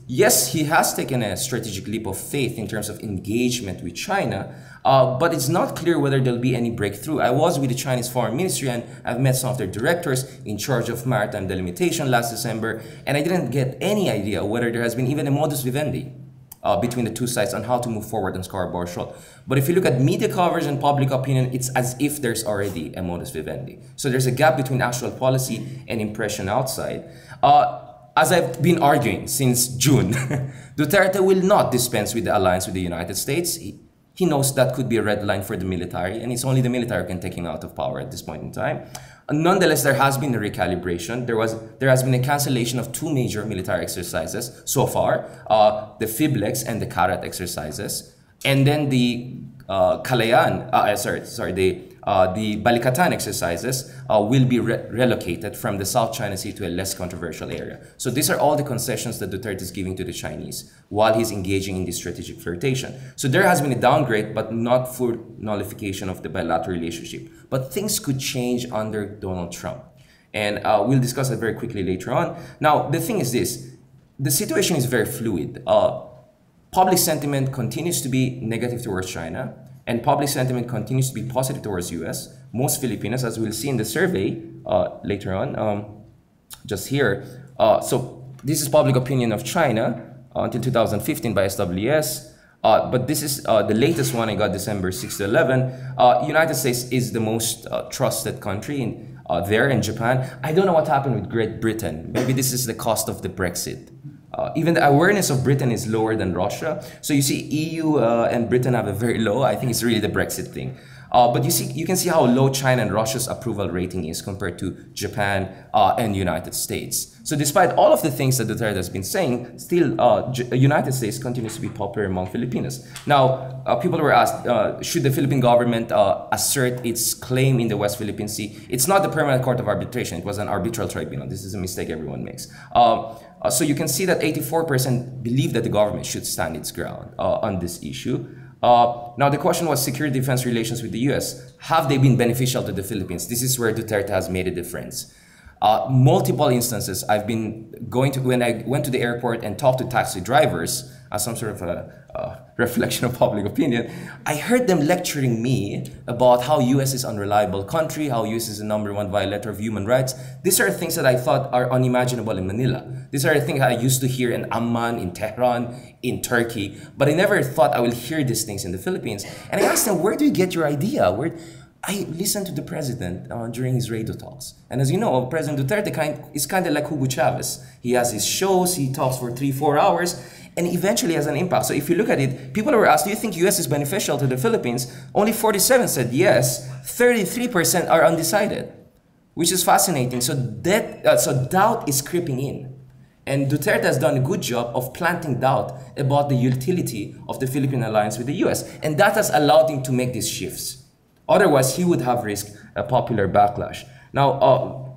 yes, he has taken a strategic leap of faith in terms of engagement with China, uh, but it's not clear whether there'll be any breakthrough. I was with the Chinese Foreign Ministry and I've met some of their directors in charge of maritime delimitation last December, and I didn't get any idea whether there has been even a modus vivendi uh, between the two sides on how to move forward on Scarborough Shoal. But if you look at media coverage and public opinion, it's as if there's already a modus vivendi. So there's a gap between actual policy and impression outside. Uh, As I've been arguing since June, Duterte will not dispense with the alliance with the United States. He, he knows that could be a red line for the military, and it's only the military who can take him out of power at this point in time. Uh, nonetheless, there has been a recalibration. There was there has been a cancellation of two major military exercises so far, uh, the Fiblex and the Karat exercises, and then the uh, Kalayan, uh, sorry, sorry, the Uh, the Balikatan exercises uh, will be re relocated from the South China Sea to a less controversial area. So these are all the concessions that Duterte is giving to the Chinese while he's engaging in this strategic flirtation. So there has been a downgrade, but not full nullification of the bilateral relationship. But things could change under Donald Trump. And uh, we'll discuss that very quickly later on. Now, the thing is this, the situation is very fluid. Uh, public sentiment continues to be negative towards China, and public sentiment continues to be positive towards U S. Most Filipinos, as we'll see in the survey uh, later on, um, just here. Uh, so this is public opinion of China uh, until two thousand fifteen by S W S. Uh, but this is uh, the latest one I got December sixth to eleven. Uh, United States is the most uh, trusted country in, uh, there in Japan. I don't know what happened with Great Britain. Maybe this is the cost of the Brexit. Uh, even the awareness of Britain is lower than Russia. So you see E U uh, and Britain have a very low. I think it's really the Brexit thing. Uh, but you see, you can see how low China and Russia's approval rating is compared to Japan uh, and United States. So despite all of the things that Duterte has been saying, still uh, United States continues to be popular among Filipinos. Now, uh, people were asked, uh, should the Philippine government uh, assert its claim in the West Philippine Sea? It's not the Permanent Court of Arbitration. It was an arbitral tribunal. This is a mistake everyone makes. Uh, uh, so you can see that eighty-four percent believe that the government should stand its ground uh, on this issue. Uh, now the question was security defense relations with the U S. Have they been beneficial to the Philippines? This is where Duterte has made a difference. Uh, multiple instances I've been going to, when I went to the airport and talked to taxi drivers as some sort of a, a reflection of public opinion, I heard them lecturing me about how U S is an unreliable country, how U S is the number one violator of human rights. These are things that I thought are unimaginable in Manila. These are things I used to hear in Amman, in Tehran, in Turkey, but I never thought I would hear these things in the Philippines. And I asked them, where do you get your idea? Where? I listened to the president uh, during his radio talks. And as you know, President Duterte kind, is kind of like Hugo Chavez. He has his shows, he talks for three, four hours, and eventually has an impact. So if you look at it, people were asked, do you think U S is beneficial to the Philippines? Only forty-seven said yes, thirty-three percent are undecided, which is fascinating. So, that, uh, so doubt is creeping in. And Duterte has done a good job of planting doubt about the utility of the Philippine alliance with the U S. And that has allowed him to make these shifts. Otherwise, he would have risked a popular backlash. Now, uh,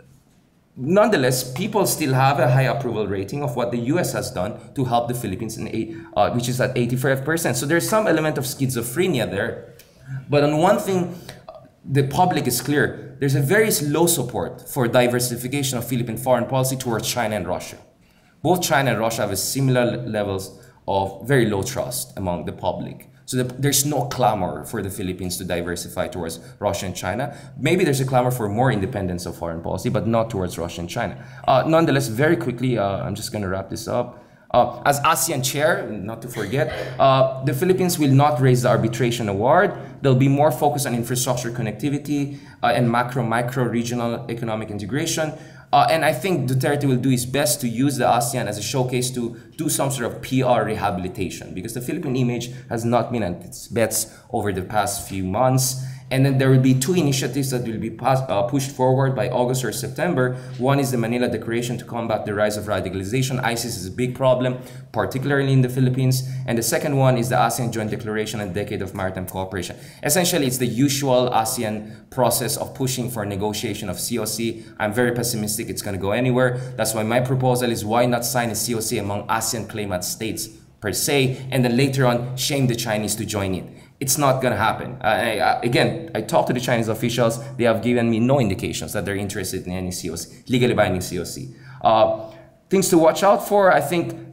nonetheless, people still have a high approval rating of what the U S has done to help the Philippines, in a, uh, which is at eighty-five percent. So there's some element of schizophrenia there. But on one thing, the public is clear. There's a very low support for diversification of Philippine foreign policy towards China and Russia. Both China and Russia have a similar levels of very low trust among the public. So the, there's no clamor for the Philippines to diversify towards Russia and China. Maybe there's a clamor for more independence of foreign policy, but not towards Russia and China. Uh, nonetheless, very quickly, uh, I'm just going to wrap this up. Uh, as ASEAN chair, not to forget, uh, the Philippines will not raise the arbitration award. There'll be more focus on infrastructure connectivity uh, and macro, micro, regional economic integration. Uh, and I think Duterte will do his best to use the ASEAN as a showcase to do some sort of P R rehabilitation, because the Philippine image has not been at its best over the past few months. And then there will be two initiatives that will be pass, uh, pushed forward by August or September. One is the Manila Declaration to combat the rise of radicalization. ISIS is a big problem, particularly in the Philippines. And the second one is the ASEAN Joint Declaration and Decade of Maritime Cooperation. Essentially, it's the usual ASEAN process of pushing for negotiation of C O C. I'm very pessimistic it's going to go anywhere. That's why my proposal is, why not sign a C O C among ASEAN claimant states per se, and then later on shame the Chinese to join in. It's not going to happen. Uh, I, I, again, I talked to the Chinese officials. They have given me no indications that they're interested in any C O C, legally binding C O C. Uh, things to watch out for, I think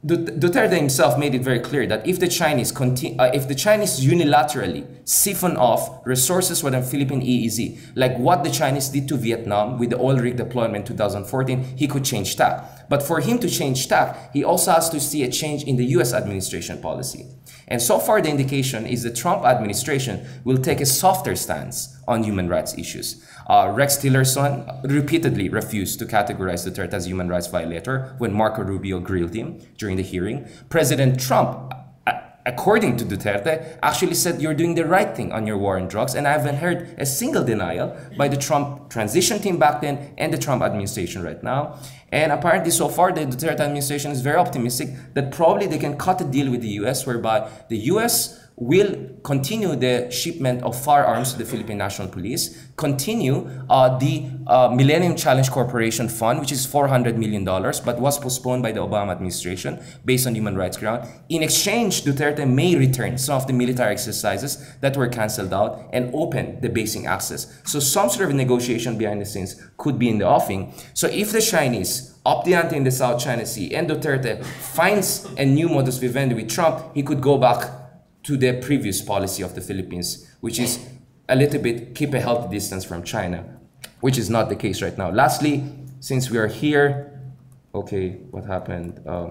Duterte himself made it very clear that if the Chinese continue, uh, if the Chinese unilaterally siphon off resources within Philippine E E Z, like what the Chinese did to Vietnam with the oil rig deployment in two thousand fourteen, he could change tack. But for him to change tack, he also has to see a change in the U S administration policy. And so far, the indication is the Trump administration will take a softer stance on human rights issues. Uh, Rex Tillerson repeatedly refused to categorize Duterte as a human rights violator when Marco Rubio grilled him during the hearing. President Trump, according to Duterte, actually said you're doing the right thing on your war on drugs, and I haven't heard a single denial by the Trump transition team back then and the Trump administration right now. And apparently so far the Duterte administration is very optimistic that probably they can cut a deal with the U S whereby the U S will continue the shipment of firearms to the Philippine National Police, continue uh, the uh, Millennium Challenge Corporation Fund, which is four hundred million dollars, but was postponed by the Obama administration based on human rights ground. In exchange, Duterte may return some of the military exercises that were canceled out and open the basing access. So some sort of negotiation behind the scenes could be in the offing. So if the Chinese up the ante in the South China Sea and Duterte finds a new modus vivendi with Trump, he could go back to the previous policy of the Philippines, which is a little bit keep a healthy distance from China, which is not the case right now. Lastly, since we are here, okay, what happened? Uh,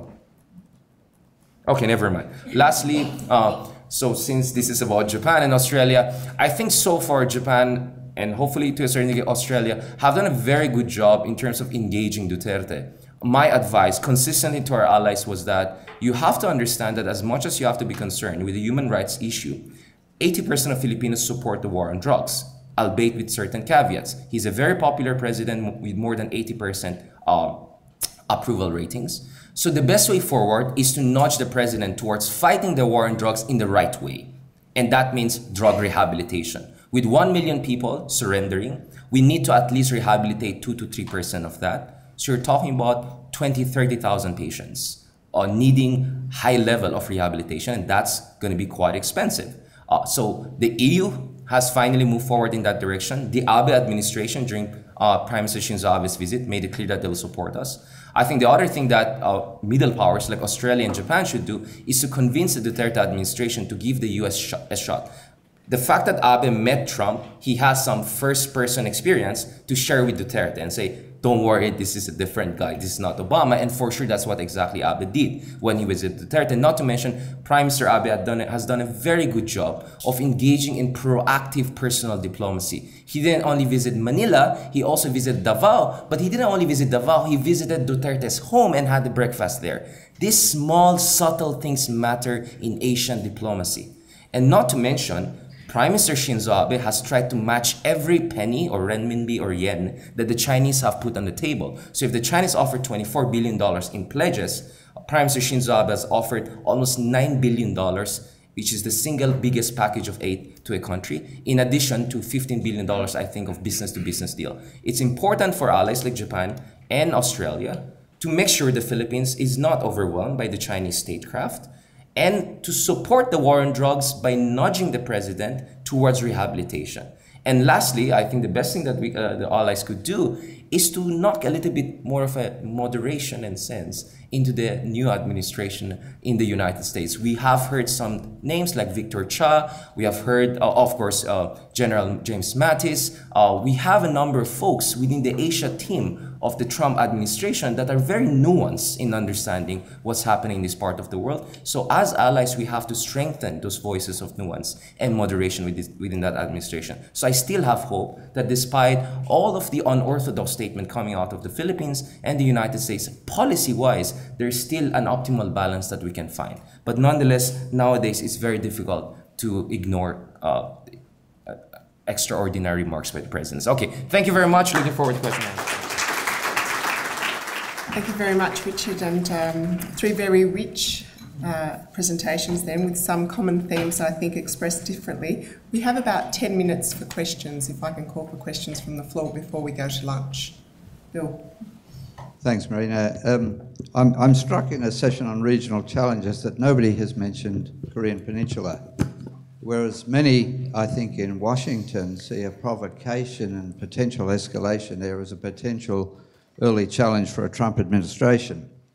okay, never mind. Lastly, uh, so since this is about Japan and Australia, I think so far Japan and hopefully to a certain degree Australia have done a very good job in terms of engaging Duterte. My advice consistently to our allies was that you have to understand that as much as you have to be concerned with the human rights issue, eighty percent of Filipinos support the war on drugs, albeit with certain caveats. He's a very popular president with more than eighty percent uh, approval ratings. So the best way forward is to nudge the president towards fighting the war on drugs in the right way. And that means drug rehabilitation. With one million people surrendering, we need to at least rehabilitate two to three percent of that. So you're talking about twenty, thirty thousand patients uh, needing high level of rehabilitation, and that's going to be quite expensive. Uh, so the E U has finally moved forward in that direction. The Abe administration during uh, Prime Minister Shinzo Abe's visit made it clear that they will support us. I think the other thing that uh, middle powers like Australia and Japan should do is to convince the Duterte administration to give the U S sh a shot. The fact that Abe met Trump, he has some first-person experience to share with Duterte and say, don't worry, this is a different guy, this is not Obama. And for sure, that's what exactly Abe did when he visited Duterte. Not to mention, Prime Minister Abe had done, has done a very good job of engaging in proactive personal diplomacy. He didn't only visit Manila, he also visited Davao. But he didn't only visit Davao, he visited Duterte's home and had the breakfast there. These small, subtle things matter in Asian diplomacy. And not to mention, Prime Minister Shinzo Abe has tried to match every penny or renminbi or yen that the Chinese have put on the table. So if the Chinese offered twenty-four billion dollars in pledges, Prime Minister Shinzo Abe has offered almost nine billion dollars, which is the single biggest package of aid to a country, in addition to fifteen billion dollars, I think, of business-to-business deal. It's important for allies like Japan and Australia to make sure the Philippines is not overwhelmed by the Chinese statecraft, and to support the war on drugs by nudging the president towards rehabilitation. And lastly, I think the best thing that we, uh, the allies could do is to knock a little bit more of a moderation and sense into the new administration in the United States. We have heard some names like Victor Cha. We have heard, uh, of course, uh, General James Mattis. Uh, we have a number of folks within the Asia team of the Trump administration that are very nuanced in understanding what's happening in this part of the world. So as allies, we have to strengthen those voices of nuance and moderation within that administration. So I still have hope that despite all of the unorthodox statement coming out of the Philippines and the United States, policy-wise, there's still an optimal balance that we can find. But nonetheless, nowadays, it's very difficult to ignore uh, extraordinary remarks by the presidents. Okay, thank you very much. Looking forward to questions. Thank you very much, Richard, and um, three very rich uh, presentations then with some common themes I think expressed differently. We have about ten minutes for questions, if I can call for questions from the floor before we go to lunch. Bill. Thanks, Marina. Um, I'm, I'm struck in a session on regional challenges that nobody has mentioned Korean Peninsula, whereas many, I think, in Washington see a provocation and potential escalation there as a potential early challenge for a Trump administration.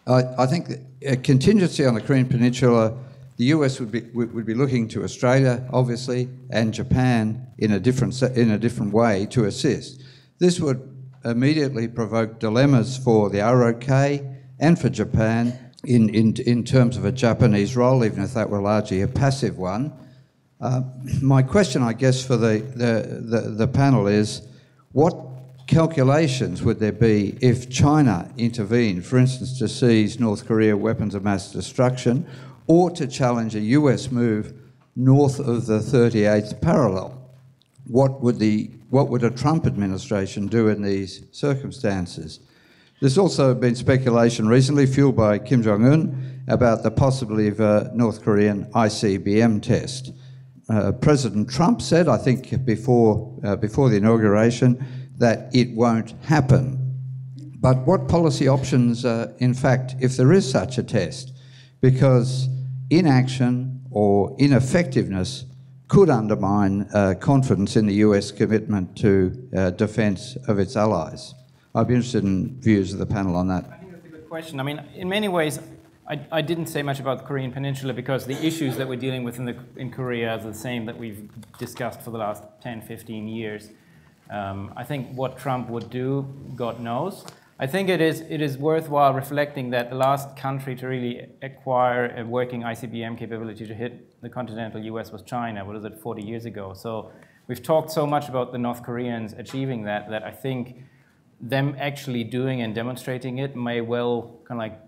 I, I think that a contingency on the Korean Peninsula, the U S would be would be looking to Australia, obviously, and Japan in a different se- in a different way to assist. This would immediately provoke dilemmas for the R O K and for Japan in in in terms of a Japanese role, even if that were largely a passive one. Uh, my question, I guess, for the, the, the, the panel is, what calculations would there be if China intervened, for instance, to seize North Korea weapons of mass destruction, or to challenge a U S move north of the thirty-eighth parallel? What would, the, what would a Trump administration do in these circumstances? There's also been speculation recently, fueled by Kim Jong-un, about the possibility of a North Korean I C B M test. Uh, President Trump said, I think before, uh, before the inauguration, that it won't happen. But what policy options, uh, in fact, if there is such a test? Because inaction or ineffectiveness could undermine uh, confidence in the U S commitment to uh, defence of its allies. I'd be interested in views of the panel on that. I think that's a good question. I mean, in many ways, I, I didn't say much about the Korean Peninsula because the issues that we're dealing with in, the, in Korea are the same that we've discussed for the last ten, fifteen years. Um, I think what Trump would do, God knows. I think it is, it is worthwhile reflecting that the last country to really acquire a working I C B M capability to hit the continental U S was China. What is it, forty years ago? So we've talked so much about the North Koreans achieving that, that I think them actually doing and demonstrating it may well kind of like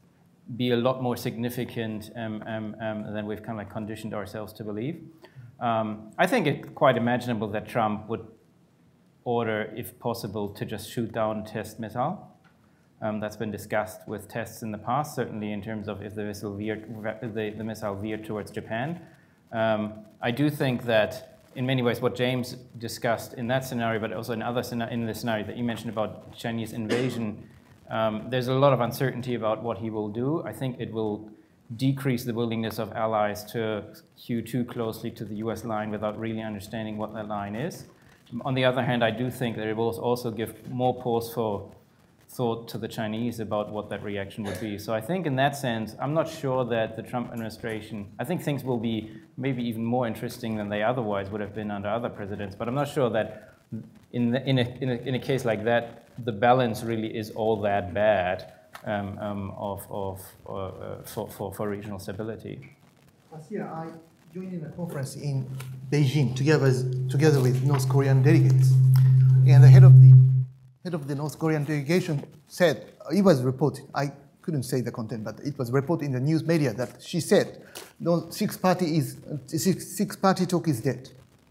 be a lot more significant um, um, um, than we've kind of like conditioned ourselves to believe. Um, I think it's quite imaginable that Trump would order, if possible, to just shoot down test missile. Um, that's been discussed with tests in the past, certainly in terms of if the missile veered, the, the missile veered towards Japan. Um, I do think that in many ways what James discussed in that scenario, but also in other in the scenario that you mentioned about Chinese invasion, um, there's a lot of uncertainty about what he will do. I think it will decrease the willingness of allies to hew too closely to the U S line without really understanding what that line is. On the other hand, I do think that it will also give more pause for thought to the Chinese about what that reaction would be. So I think in that sense, I'm not sure that the Trump administration, I think things will be maybe even more interesting than they otherwise would have been under other presidents, but I'm not sure that in, the, in, a, in, a, in a case like that, the balance really is all that bad um, um, of, of, uh, for, for, for regional stability. Last year, I joined in a conference in Beijing together, together with North Korean delegates. And the head of the head of the North Korean delegation said, it was reported, I couldn't say the content, but it was reported in the news media that she said, no, six party is six, six party talk is dead.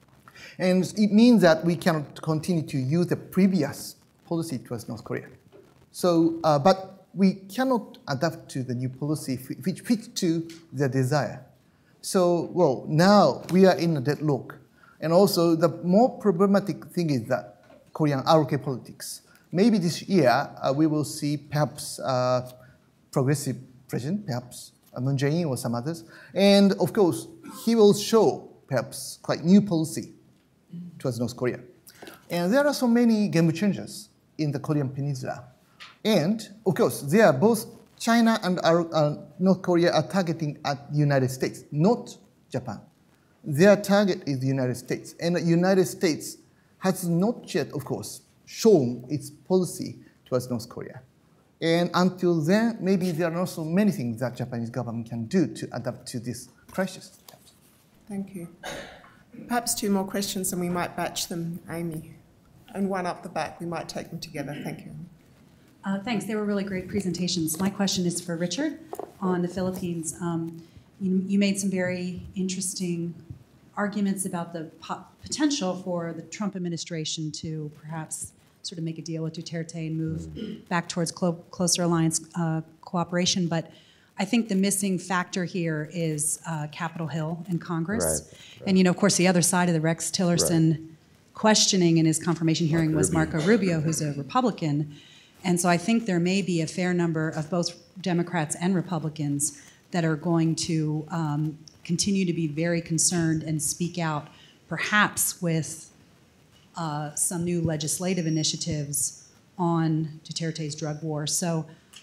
And it means that we cannot continue to use the previous policy towards North Korea. So, uh, but we cannot adapt to the new policy which fits to their desire. So, well, now we are in a deadlock. And also, the more problematic thing is that Korean R O K politics. Maybe this year, uh, we will see perhaps uh, progressive president, perhaps uh, Moon Jae-in or some others. And of course, he will show perhaps quite new policy towards North Korea. And there are so many game changers in the Korean Peninsula. And of course, they are both China and our, uh, North Korea are targeting at the United States, not Japan. Their target is the United States. And the United States has not yet, of course, shown its policy towards North Korea. And until then, maybe there are not so many things that Japanese government can do to adapt to this crisis. Thank you. Perhaps two more questions and we might batch them, Amy. And one up the back, we might take them together. Thank you. Uh, thanks. They were really great presentations. My question is for Richard on the Philippines. Um, you, you made some very interesting arguments about the po potential for the Trump administration to perhaps sort of make a deal with Duterte and move back towards clo closer alliance uh, cooperation. But I think the missing factor here is uh, Capitol Hill and Congress. Right, right. And, you know, of course, the other side of the Rex Tillerson right. questioning in his confirmation hearing Marco was Rubio. Marco Rubio, who's a Republican. And so I think there may be a fair number of both Democrats and Republicans that are going to um, continue to be very concerned and speak out, perhaps with uh, some new legislative initiatives on Duterte's drug war. So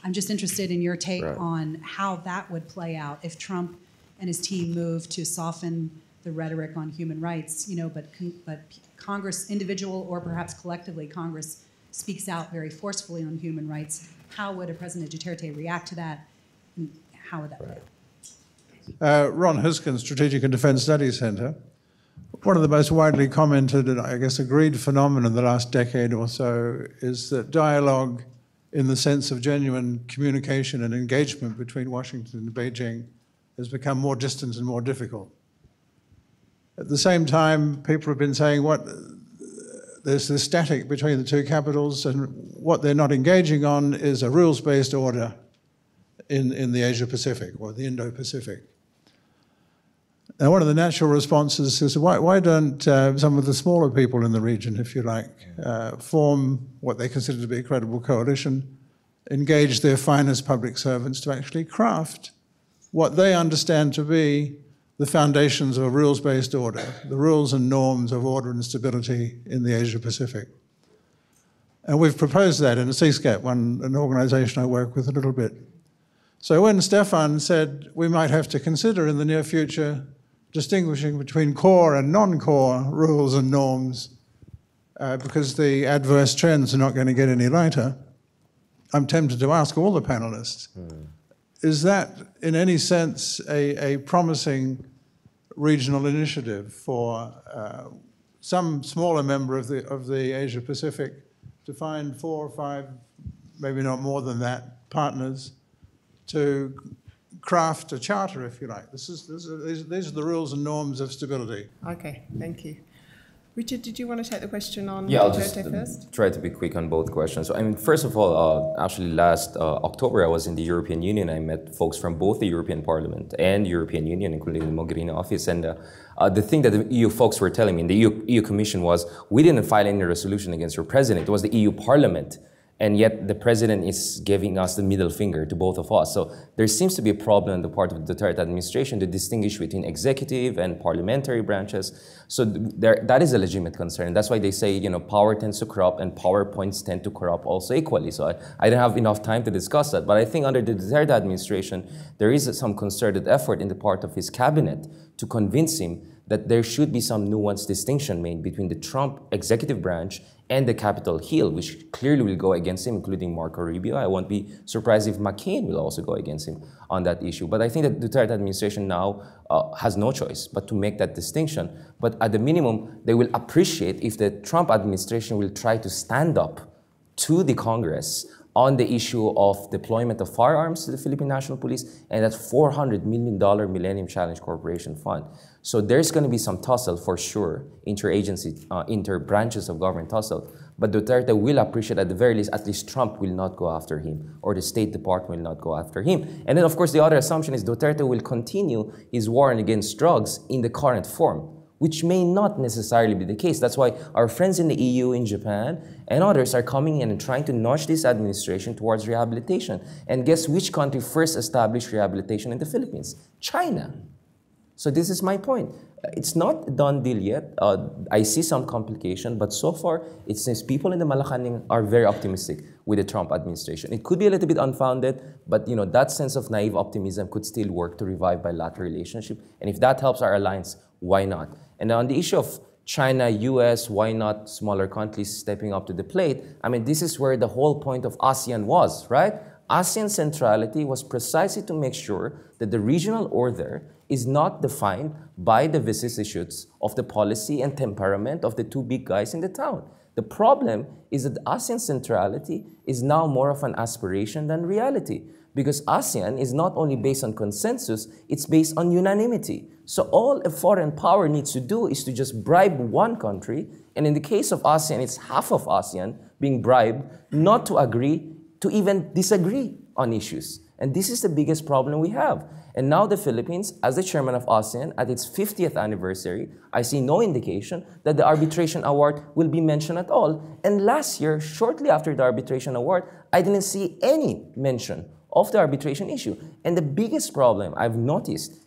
I'm just interested in your take Right. on how that would play out if Trump and his team move to soften the rhetoric on human rights, you know, but but Congress, individual or perhaps collectively, Congress speaks out very forcefully on human rights. How would a President Duterte react to that? And how would that play out? Uh, Ron Hiskin, Strategic and Defence Studies Centre. One of the most widely commented and I guess agreed phenomena in the last decade or so is that dialogue in the sense of genuine communication and engagement between Washington and Beijing has become more distant and more difficult. At the same time, people have been saying what there's this static between the two capitals, and what they're not engaging on is a rules-based order in, in the Asia-Pacific or the Indo-Pacific. Now, one of the natural responses is why, why don't uh, some of the smaller people in the region, if you like, uh, form what they consider to be a credible coalition, engage their finest public servants to actually craft what they understand to be the foundations of a rules-based order, the rules and norms of order and stability in the Asia-Pacific. And we've proposed that in a C SCAP, one, an organisation I work with a little bit. So when Stefan said we might have to consider in the near future distinguishing between core and non-core rules and norms uh, because the adverse trends are not going to get any lighter, I'm tempted to ask all the panelists, mm. is that in any sense a, a promising regional initiative for uh, some smaller member of the, of the Asia-Pacific to find four or five, maybe not more than that, partners to craft a charter, if you like? This is, this is, these are the rules and norms of stability. Okay, thank you. Richard, did you want to take the question on Yeah, I'll Duterte just first? try to be quick on both questions. So, I mean, first of all, uh, actually last uh, October, I was in the European Union. I met folks from both the European Parliament and European Union, including the Mogherini office. And uh, uh, the thing that the E U folks were telling me in the E U, E U Commission was, we didn't file any resolution against your president. It was the E U Parliament. And yet the president is giving us the middle finger to both of us. So there seems to be a problem on the part of the Duterte administration to distinguish between executive and parliamentary branches. So there, that is a legitimate concern. That's why they say, you know, power tends to corrupt and power points tend to corrupt also equally. So I, I didn't have enough time to discuss that. But I think under the Duterte administration, there is some concerted effort in the part of his cabinet to convince him that there should be some nuanced distinction made between the Trump executive branch and the Capitol Hill, which clearly will go against him, including Marco Rubio. I won't be surprised if McCain will also go against him on that issue. But I think that the Duterte administration now uh, has no choice but to make that distinction. But at the minimum, they will appreciate if the Trump administration will try to stand up to the Congress on the issue of deployment of firearms to the Philippine National Police and that four hundred million dollar Millennium Challenge Corporation Fund. So there's going to be some tussle for sure, interagency, uh, inter-branches of government tussle. But Duterte will appreciate at the very least, at least Trump will not go after him or the State Department will not go after him. And then of course the other assumption is Duterte will continue his war against drugs in the current form, which may not necessarily be the case. That's why our friends in the E U, in Japan, and others are coming in and trying to nudge this administration towards rehabilitation. And guess which country first established rehabilitation in the Philippines? China. So this is my point. It's not a done deal yet. Uh, I see some complication, but so far, it seems people in the Malacanang are very optimistic with the Trump administration. It could be a little bit unfounded, but you know that sense of naive optimism could still work to revive bilateral relationship. And if that helps our alliance, why not? And on the issue of China, U S, why not smaller countries stepping up to the plate? I mean, this is where the whole point of ASEAN was, right? ASEAN centrality was precisely to make sure that the regional order is not defined by the vicissitudes of the policy and temperament of the two big guys in the town. The problem is that ASEAN centrality is now more of an aspiration than reality, because ASEAN is not only based on consensus, it's based on unanimity. So all a foreign power needs to do is to just bribe one country, and in the case of ASEAN, it's half of ASEAN being bribed not to agree, to even disagree on issues. And this is the biggest problem we have. And now the Philippines, as the chairman of ASEAN, at its fiftieth anniversary, I see no indication that the arbitration award will be mentioned at all. And last year, shortly after the arbitration award, I didn't see any mention of the arbitration issue. And the biggest problem I've noticed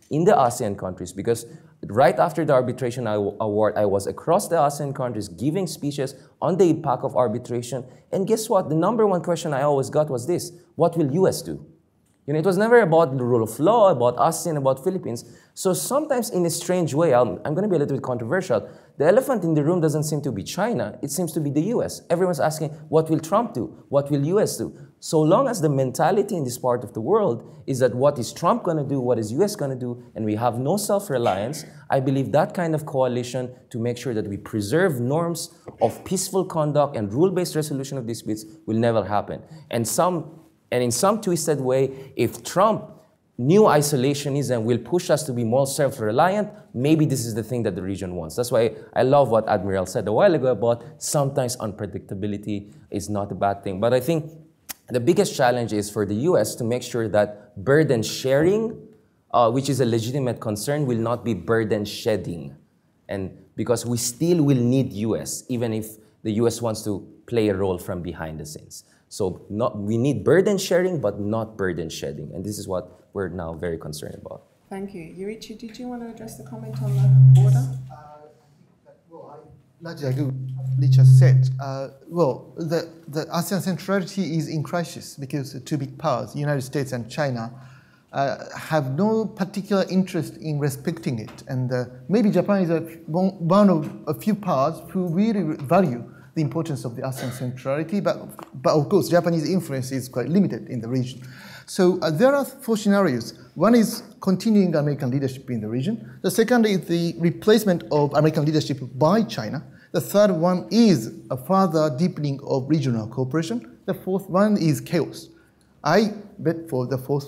in the ASEAN countries, because right after the arbitration award, I was across the ASEAN countries giving speeches on the impact of arbitration. And guess what? The number one question I always got was this: what will U S do? You know, it was never about the rule of law, about ASEAN, about Philippines. So sometimes in a strange way, I'm, I'm going to be a little bit controversial, the elephant in the room doesn't seem to be China, it seems to be the U S. Everyone's asking, what will Trump do? What will U S do? So long as the mentality in this part of the world is that what is Trump going to do, what is U S going to do, and we have no self-reliance, I believe that kind of coalition to make sure that we preserve norms of peaceful conduct and rule-based resolution of disputes will never happen. And some And in some twisted way, if Trump, new isolationism will push us to be more self-reliant, maybe this is the thing that the region wants. That's why I love what Admiral said a while ago about sometimes unpredictability is not a bad thing. But I think the biggest challenge is for the U S to make sure that burden sharing, uh, which is a legitimate concern, will not be burden shedding. And because we still will need U S, even if the U S wants to play a role from behind the scenes. So not, we need burden sharing, but not burden shedding. And this is what we're now very concerned about. Thank you. Yurichi, did you want to address the comment on the border? Uh, I think that, well, I largely agree with what Lee just said. Uh, well, the, the ASEAN centrality is in crisis because the two big powers, the United States and China, uh, have no particular interest in respecting it. And uh, maybe Japan is a, one of a few powers who really value the importance of the ASEAN centrality, but, but of course, Japanese influence is quite limited in the region. So uh, there are four scenarios. One is continuing American leadership in the region. The second is the replacement of American leadership by China. The third one is a further deepening of regional cooperation. The fourth one is chaos. I bet for the fourth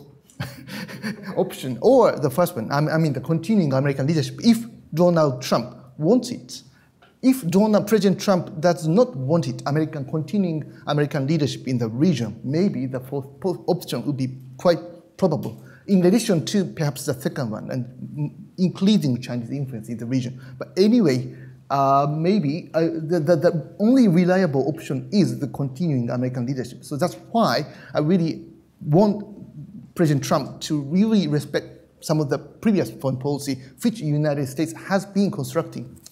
option, or the first one, I mean the continuing American leadership, if Donald Trump wants it. If Donald, President Trump does not want it, American continuing American leadership in the region, maybe the fourth option would be quite probable, in addition to perhaps the second one, and increasing Chinese influence in the region. But anyway, uh, maybe uh, the, the, the only reliable option is the continuing American leadership. So that's why I really want President Trump to really respect some of the previous foreign policy which the United States has been constructing